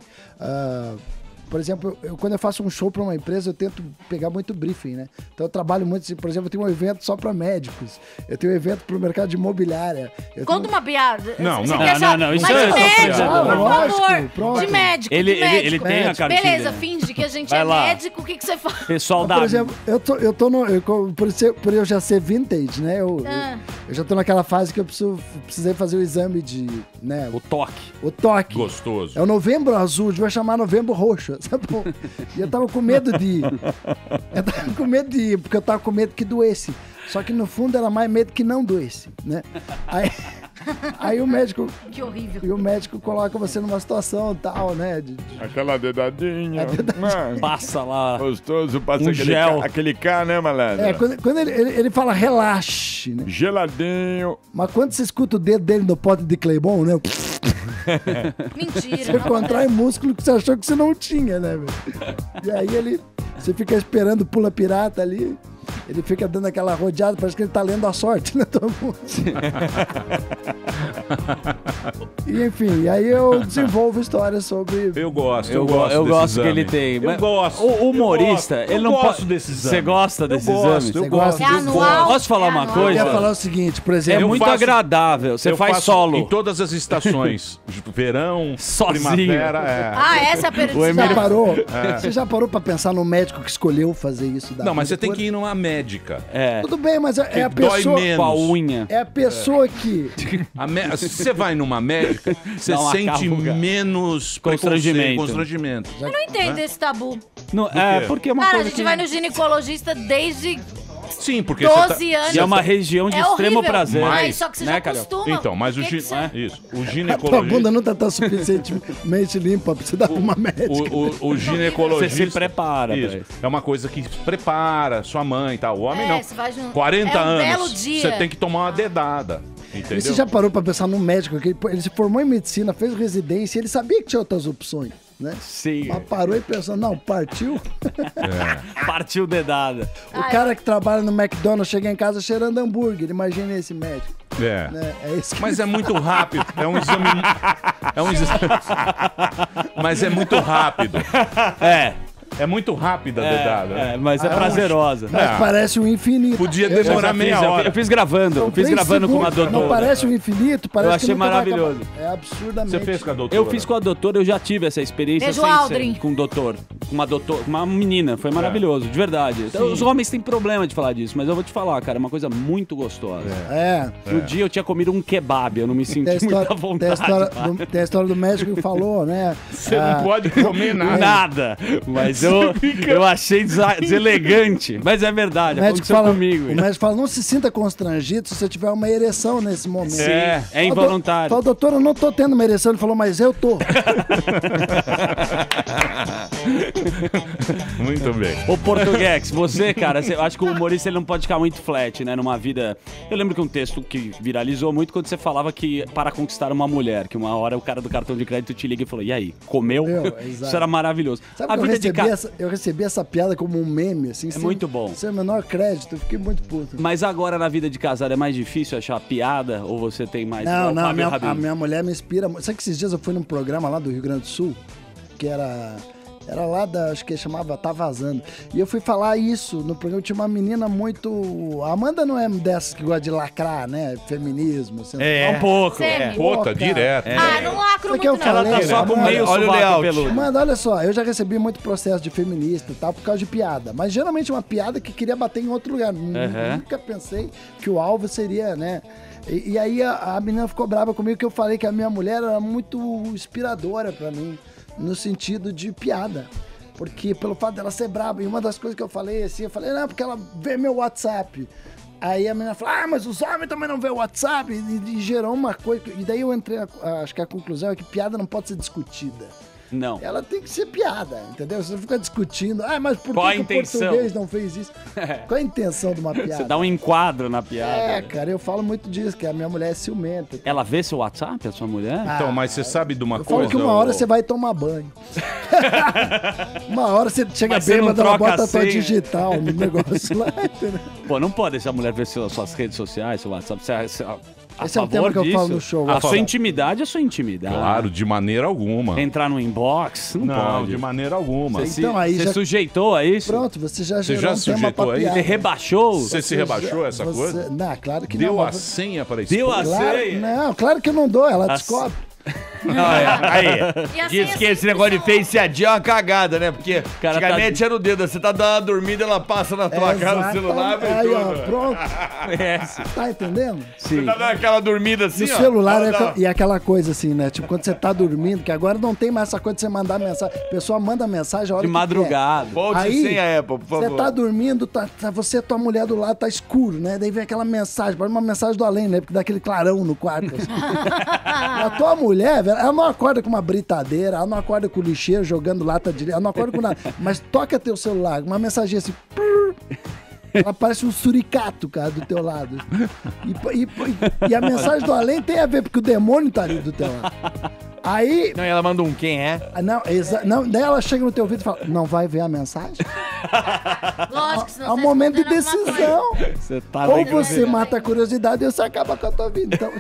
S9: por exemplo, quando eu faço um show para uma empresa, eu tento pegar muito briefing, né? Então eu trabalho muito, por exemplo, eu tenho um evento só para médicos, eu tenho um evento para o mercado de imobiliária.
S10: Conta uma piada.
S3: Não,
S10: Você
S3: não.
S10: quer saber?
S4: Não, isso
S10: Mas
S4: é
S10: de médico,
S4: piada.
S10: por
S9: Lógico,
S10: favor.
S9: pronto.
S10: De médico,
S4: Ele
S10: médico.
S4: tem a cartilha.
S10: Beleza, finge que a gente
S4: Vai
S10: é
S4: lá.
S10: médico, o que você faz?
S4: Pessoal
S9: Por exemplo, por eu já ser vintage, né? Eu já tô naquela fase que eu precisei fazer o exame de, né?
S4: O toque.
S9: O toque.
S3: Gostoso.
S9: É o Novembro Azul, devia chamar Novembro Roxo, sabe? E eu tava com medo de... Porque eu tava com medo que doesse. Só que no fundo era mais medo que não doesse, né? Aí o médico...
S10: Que horrível.
S9: E o médico coloca você numa situação tal, né?
S11: Aquela dedadinha.
S4: Passa lá.
S11: Gostoso, passa
S4: Um
S11: aquele
S4: gel.
S11: aquele K, né, malandro?
S9: Quando ele fala relaxe, né?
S11: Geladinho.
S9: Mas quando você escuta o dedo dele no pote de Claybon, né?
S10: Mentira.
S9: Você contrai músculo que você achou que você não tinha, né, velho? E aí você fica esperando o pula pirata ali. Ele fica dando aquela rodeada, parece que ele tá lendo a sorte, né? Todo mundo. E enfim, aí eu desenvolvo histórias sobre...
S3: Eu gosto
S4: Eu gosto que ele tem.
S3: Eu gosto.
S4: O humorista, ele não
S3: gosto
S4: pode...
S3: desse exame.
S4: Você gosta desse exame?
S3: Eu gosto.
S10: É anual?
S4: Posso falar uma
S9: Eu
S4: coisa?
S9: ia falar o seguinte, por
S4: É
S9: exemplo...
S4: muito agradável. Você
S3: Eu
S4: faz
S3: faço
S4: solo.
S3: em todas as estações. Verão,
S4: Sozinho.
S3: primavera.
S10: Essa é a pergunta.
S9: Você já parou pra pensar no médico que escolheu fazer isso?
S3: Não, mas você tem que ir numa médica.
S9: Tudo bem, mas é a
S3: dói
S9: pessoa...
S3: menos.
S4: Com a unha.
S9: É a pessoa que...
S3: Se você vai numa médica, você
S4: Dá uma
S3: sente
S4: carruga.
S3: menos constrangimento.
S10: Eu não entendo esse tabu.
S4: Não, porque é uma
S10: Cara, a
S4: coisa
S10: gente
S4: que...
S10: vai no ginecologista desde
S3: Sim, porque
S10: 12 anos.
S4: E é uma região de
S10: É
S4: extremo
S10: horrível.
S4: prazer.
S10: Mas só que você já acostuma.
S3: Então, mas o
S10: Tem que ser.
S3: o
S9: A
S3: ginecologista...
S9: tua bunda não tá tão suficientemente limpa pra você dar pra uma médica.
S3: O ginecologista...
S4: Você se prepara.
S3: Isso.
S4: Pra isso.
S3: É uma coisa que prepara sua mãe e tal. O homem não.
S10: Você vai junto.
S3: 40
S10: É um
S3: anos,
S10: belo dia.
S3: você tem que tomar uma dedada. Entendeu?
S9: E você já parou pra pensar num médico que ele se formou em medicina, fez residência, ele sabia que tinha outras opções, né?
S4: Sim.
S9: Mas parou e pensou, não, partiu.
S4: Partiu dedada.
S9: O cara que trabalha no McDonald's chega em casa cheirando hambúrguer, imagina esse médico.
S3: É.
S9: Né? É isso que
S3: Mas é muito rápido. É um exame. Mas é muito rápido. É muito rápida a dedada.
S4: Mas é prazerosa.
S9: Mas parece um infinito.
S3: Podia demorar meia hora.
S4: Eu fiz gravando. Eu fiz gravando com uma doutora.
S9: Não parece um infinito, parece
S4: Eu achei
S9: que nunca vai
S4: maravilhoso.
S9: acabar. É absurdamente.
S3: Você fez com a doutora?
S4: Eu fiz com a doutora, eu já tive essa experiência
S10: Beijo, Aldrin.
S4: com o doutor. Com uma menina, foi maravilhoso, de verdade. Então, os homens têm problema de falar disso, mas eu vou te falar, cara, é uma coisa muito gostosa. No dia eu tinha comido um kebab, eu não me senti muito à vontade.
S9: Tem a história do médico que falou, né?
S3: Você não pode comer nada.
S4: Nada. Mas eu achei deselegante. Mas é verdade, aconteceu comigo.
S9: O médico fala, não se sinta constrangido se você tiver uma ereção nesse momento.
S4: Sim, é involuntário.
S9: Fala, doutor, eu não tô tendo uma ereção. Ele falou, mas eu tô.
S3: Muito bem.
S4: Ô, Portuguex, você, cara, eu acho que o humorista ele não pode ficar muito flat, né? Numa vida... Eu lembro que um texto que viralizou muito quando você falava que para conquistar uma mulher, que uma hora o cara do cartão de crédito te liga e falou, e aí, comeu? Isso era maravilhoso.
S9: Sabe a vida eu recebi essa piada como um meme, assim.
S4: Muito bom.
S9: Sem o menor crédito, eu fiquei muito puto.
S4: Mas agora na vida de casado é mais difícil achar piada? Ou você tem mais...
S9: Não, a minha mulher me inspira. Sabe que esses dias eu fui num programa lá do Rio Grande do Sul, que era lá acho que chamava Tá Vazando. E eu fui falar isso no programa. Tinha uma menina muito... A Amanda não é dessas que gosta de lacrar, né? Feminismo. Assim,
S4: um pouco.
S3: Puta, direto.
S10: Não lacro muito,
S9: eu
S10: não.
S9: falei,
S4: Ela tá só com meio sovaco peludo.
S9: Amanda, olha só, eu já recebi muito processo de feminista e tal por causa de piada. Mas geralmente uma piada que queria bater em outro lugar. Nunca pensei que o alvo seria, né? E aí a menina ficou brava comigo que eu falei que a minha mulher era muito inspiradora pra mim, no sentido de piada. Porque pelo fato dela ser brava, e uma das coisas que eu falei assim, não, porque ela vê meu WhatsApp. Aí a menina falou, mas os homens também não vê o WhatsApp. E gerou uma coisa. E daí eu entrei, acho que a conclusão é que piada não pode ser discutida.
S4: Não.
S9: Ela tem que ser piada, entendeu? Você fica discutindo, mas por
S4: Qual
S9: que
S4: a intenção?
S9: O português não fez isso? Qual a intenção de uma piada?
S4: Você dá um enquadro na piada.
S9: Cara, eu falo muito disso, que a minha mulher é ciumenta.
S4: Ela vê seu WhatsApp, a sua mulher?
S3: Então, mas você sabe de uma
S9: Eu
S3: coisa...
S9: falo que uma hora você vai tomar banho. Uma hora você chega
S4: Você não
S9: bêbado, ela
S4: troca
S9: bota a tua
S4: senha.
S9: digital no negócio lá, entendeu?
S4: Pô, não pode deixar a mulher ver suas redes sociais, seu WhatsApp.
S9: Esse é o tema que eu falo no show.
S4: A sua intimidade é sua intimidade.
S3: Claro, de maneira alguma.
S4: Entrar no inbox, não pode.
S3: De maneira alguma.
S9: Então, aí
S4: Você sujeitou a isso?
S9: Pronto, você já gerou um tema
S3: sujeitou
S9: pra
S3: aí?
S9: piada.
S4: Você rebaixou?
S3: Você se rebaixou essa coisa?
S9: Não, claro que
S3: Deu
S9: não.
S3: a senha para isso.
S4: Deu a
S9: Claro,
S4: senha?
S9: não, claro que eu não dou, ela descobre.
S8: Aí,
S10: E assim,
S8: diz que esse negócio de Face ID é uma cagada, né? Porque
S4: Cara,
S8: antigamente era o dedo, você tá dando uma dormida, ela passa na tua cara no celular, vê
S9: Aí, ó,
S8: tudo.
S9: pronto.
S4: Conhece.
S9: Tá entendendo?
S8: Você tá dando aquela dormida assim,
S9: No
S8: ó.
S9: celular
S8: Ela
S9: e aquela coisa assim, né? Tipo, quando você tá dormindo, que agora não tem mais essa coisa de você mandar mensagem. A pessoa manda mensagem a hora
S4: De
S9: que
S4: madrugada.
S8: Volte
S9: Aí,
S8: sem a Apple, por favor.
S9: Você tá dormindo, você e tua mulher do lado, tá escuro, né? Daí vem aquela mensagem, parece uma mensagem do além, né? Porque dá aquele clarão no quarto. Assim. E a tua mulher, velho, ela não acorda com uma britadeira, ela não acorda com lixeiro jogando lata de... Ela não acorda com nada. Mas toca teu celular, uma mensagem assim... Ela parece um suricato, cara, do teu lado. E a mensagem do além tem a ver, porque o demônio tá ali do teu lado. Aí...
S8: Não, e ela manda um quem é?
S9: Não, daí ela chega no teu ouvido e fala, não vai ver a mensagem?
S10: Lógico, senão
S9: É um momento de decisão.
S4: Você tá
S9: Ou
S4: bem-
S9: você mata a curiosidade ou você acaba com a tua vida. Então,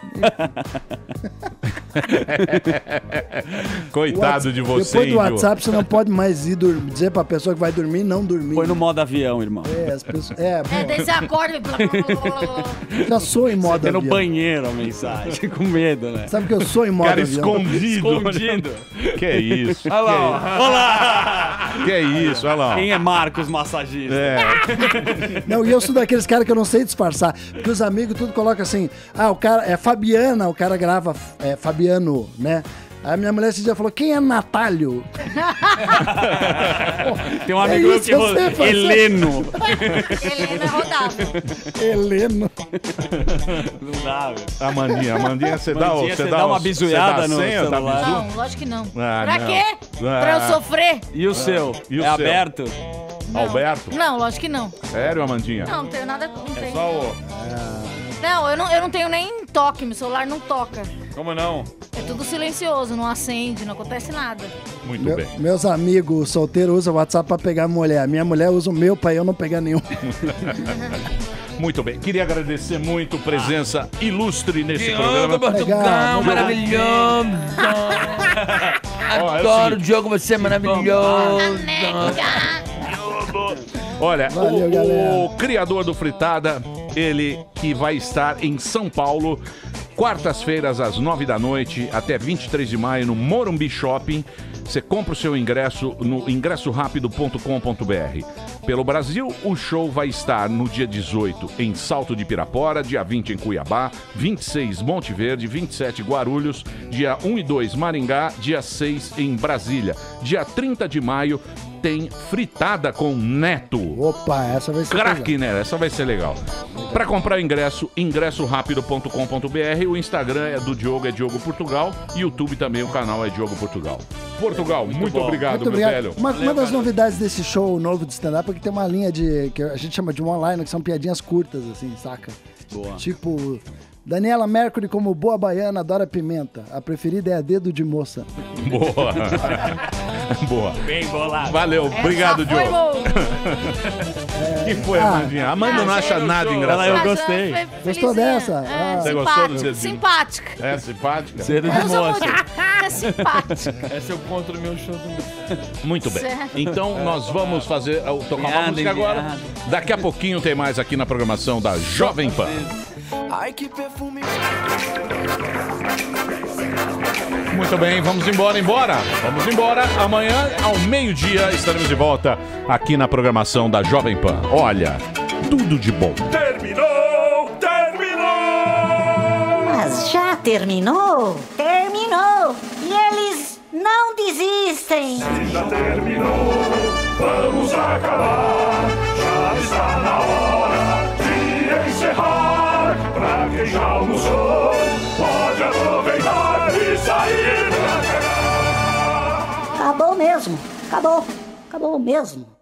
S3: Coitado de você,
S9: depois do
S3: índio.
S9: WhatsApp, você não pode mais ir dizer pra pessoa que vai dormir não dormir.
S4: Põe no modo avião, irmão.
S9: As pessoas.
S10: daí você acorda e...
S9: Já sou em modo
S4: Você no
S9: avião.
S4: banheiro a mensagem, com medo, né?
S9: Sabe que eu sou em modo
S3: Cara
S9: avião?
S3: escondido. Que é isso?
S4: Olha lá, olha lá.
S3: Que é isso? Olha lá.
S4: Quem é Marcos Massagista?
S9: Não, e eu sou daqueles caras que eu não sei disfarçar. Porque os amigos tudo colocam assim, o cara é Fabiana, o cara grava Fabiano, né? Aí a minha mulher esse dia falou, quem é Natálio?
S4: Tem um amigo meu
S9: isso,
S4: que
S9: eu sei fazer.
S10: Helena
S4: Heleno.
S10: é rodável.
S9: Heleno.
S4: Não dá, velho.
S3: Amandinha, você dá
S4: Mandinha, você dá uma bizuiada no
S3: senha, dá
S4: celular?
S3: bizu?
S10: Não, lógico que não.
S3: Ah,
S10: Pra
S3: não.
S10: quê? Pra eu sofrer?
S4: E o seu?
S3: E o
S4: é
S3: seu?
S4: aberto?
S10: Não.
S3: Alberto?
S10: Não, lógico que não.
S3: Sério, Amandinha?
S10: Não, não tenho nada... Não, tenho.
S3: Só o...
S10: Não, eu não tenho nem toque, meu celular não toca.
S3: Como não?
S10: É tudo silencioso, não acende, não acontece nada.
S3: Muito bem.
S9: Meus amigos solteiros usam o WhatsApp pra pegar mulher. Minha mulher usa o meu pra eu não pegar nenhum.
S3: Muito bem. Queria agradecer muito a presença ilustre nesse
S8: Que
S3: programa.
S8: onda, Portugal,
S9: Legal.
S8: maravilhoso. Adoro o jogo, você é maravilhoso.
S3: Olha,
S9: Valeu, galera.
S3: o criador do Fritada, ele que vai estar em São Paulo, quartas-feiras às 9 da noite, até 23 de maio, no Morumbi Shopping. Você compra o seu ingresso no ingressorapido.com.br. Pelo Brasil, o show vai estar no dia 18 em Salto de Pirapora, dia 20 em Cuiabá, 26 Monte Verde, 27 Guarulhos, dia 1 e 2 Maringá, dia 6 em Brasília. Dia 30 de maio tem Fritada com Neto.
S9: Opa, essa vai ser
S3: Craque, né? Essa vai ser legal. Para comprar o ingresso, ingressorapido.com.br. O Instagram é do Diogo, é Diogo Portugal. YouTube também, o canal é Diogo Portugal. Portugal, muito obrigado,
S9: Muito
S3: meu
S9: obrigado.
S3: velho.
S9: Uma das novidades desse show novo de stand-up é que tem uma linha que a gente chama de one-liner, que são piadinhas curtas, assim, saca?
S4: Boa.
S9: Tipo, Daniela Mercury como boa baiana adora pimenta. A preferida é a dedo de moça.
S3: Boa. Boa.
S4: Bem bolado.
S3: Valeu, obrigado,
S10: Essa foi
S3: Diogo.
S10: boa.
S3: Que foi, Amandinha? Amanda não acha nada engraçado.
S4: Eu gostei.
S10: Foi
S9: Gostou
S10: felizinha.
S9: dessa?
S10: É,
S3: Você gostou do
S10: simpática.
S3: É simpática?
S4: Cedo de
S10: Eu sou
S4: moça.
S10: muito simpática.
S11: Essa eu conto no meu show também.
S3: Muito bem.
S10: Certo.
S3: Então nós vamos fazer tocar uma
S4: Piada,
S3: música agora.
S4: piada.
S3: Daqui a pouquinho tem mais aqui na programação da Jovem Pan.
S12: Ai, que perfume.
S3: Muito bem, vamos embora. Vamos embora. Amanhã, ao meio-dia, estaremos de volta aqui na programação da Jovem Pan. Olha, tudo de bom.
S2: Terminou!
S13: Mas já terminou? Terminou! E eles não desistem!
S2: Se já terminou, vamos acabar. Já está na hora de encerrar. Pra quem já almoçou, pode aproveitar e sair pra cá.
S13: Acabou mesmo! Acabou! Acabou mesmo!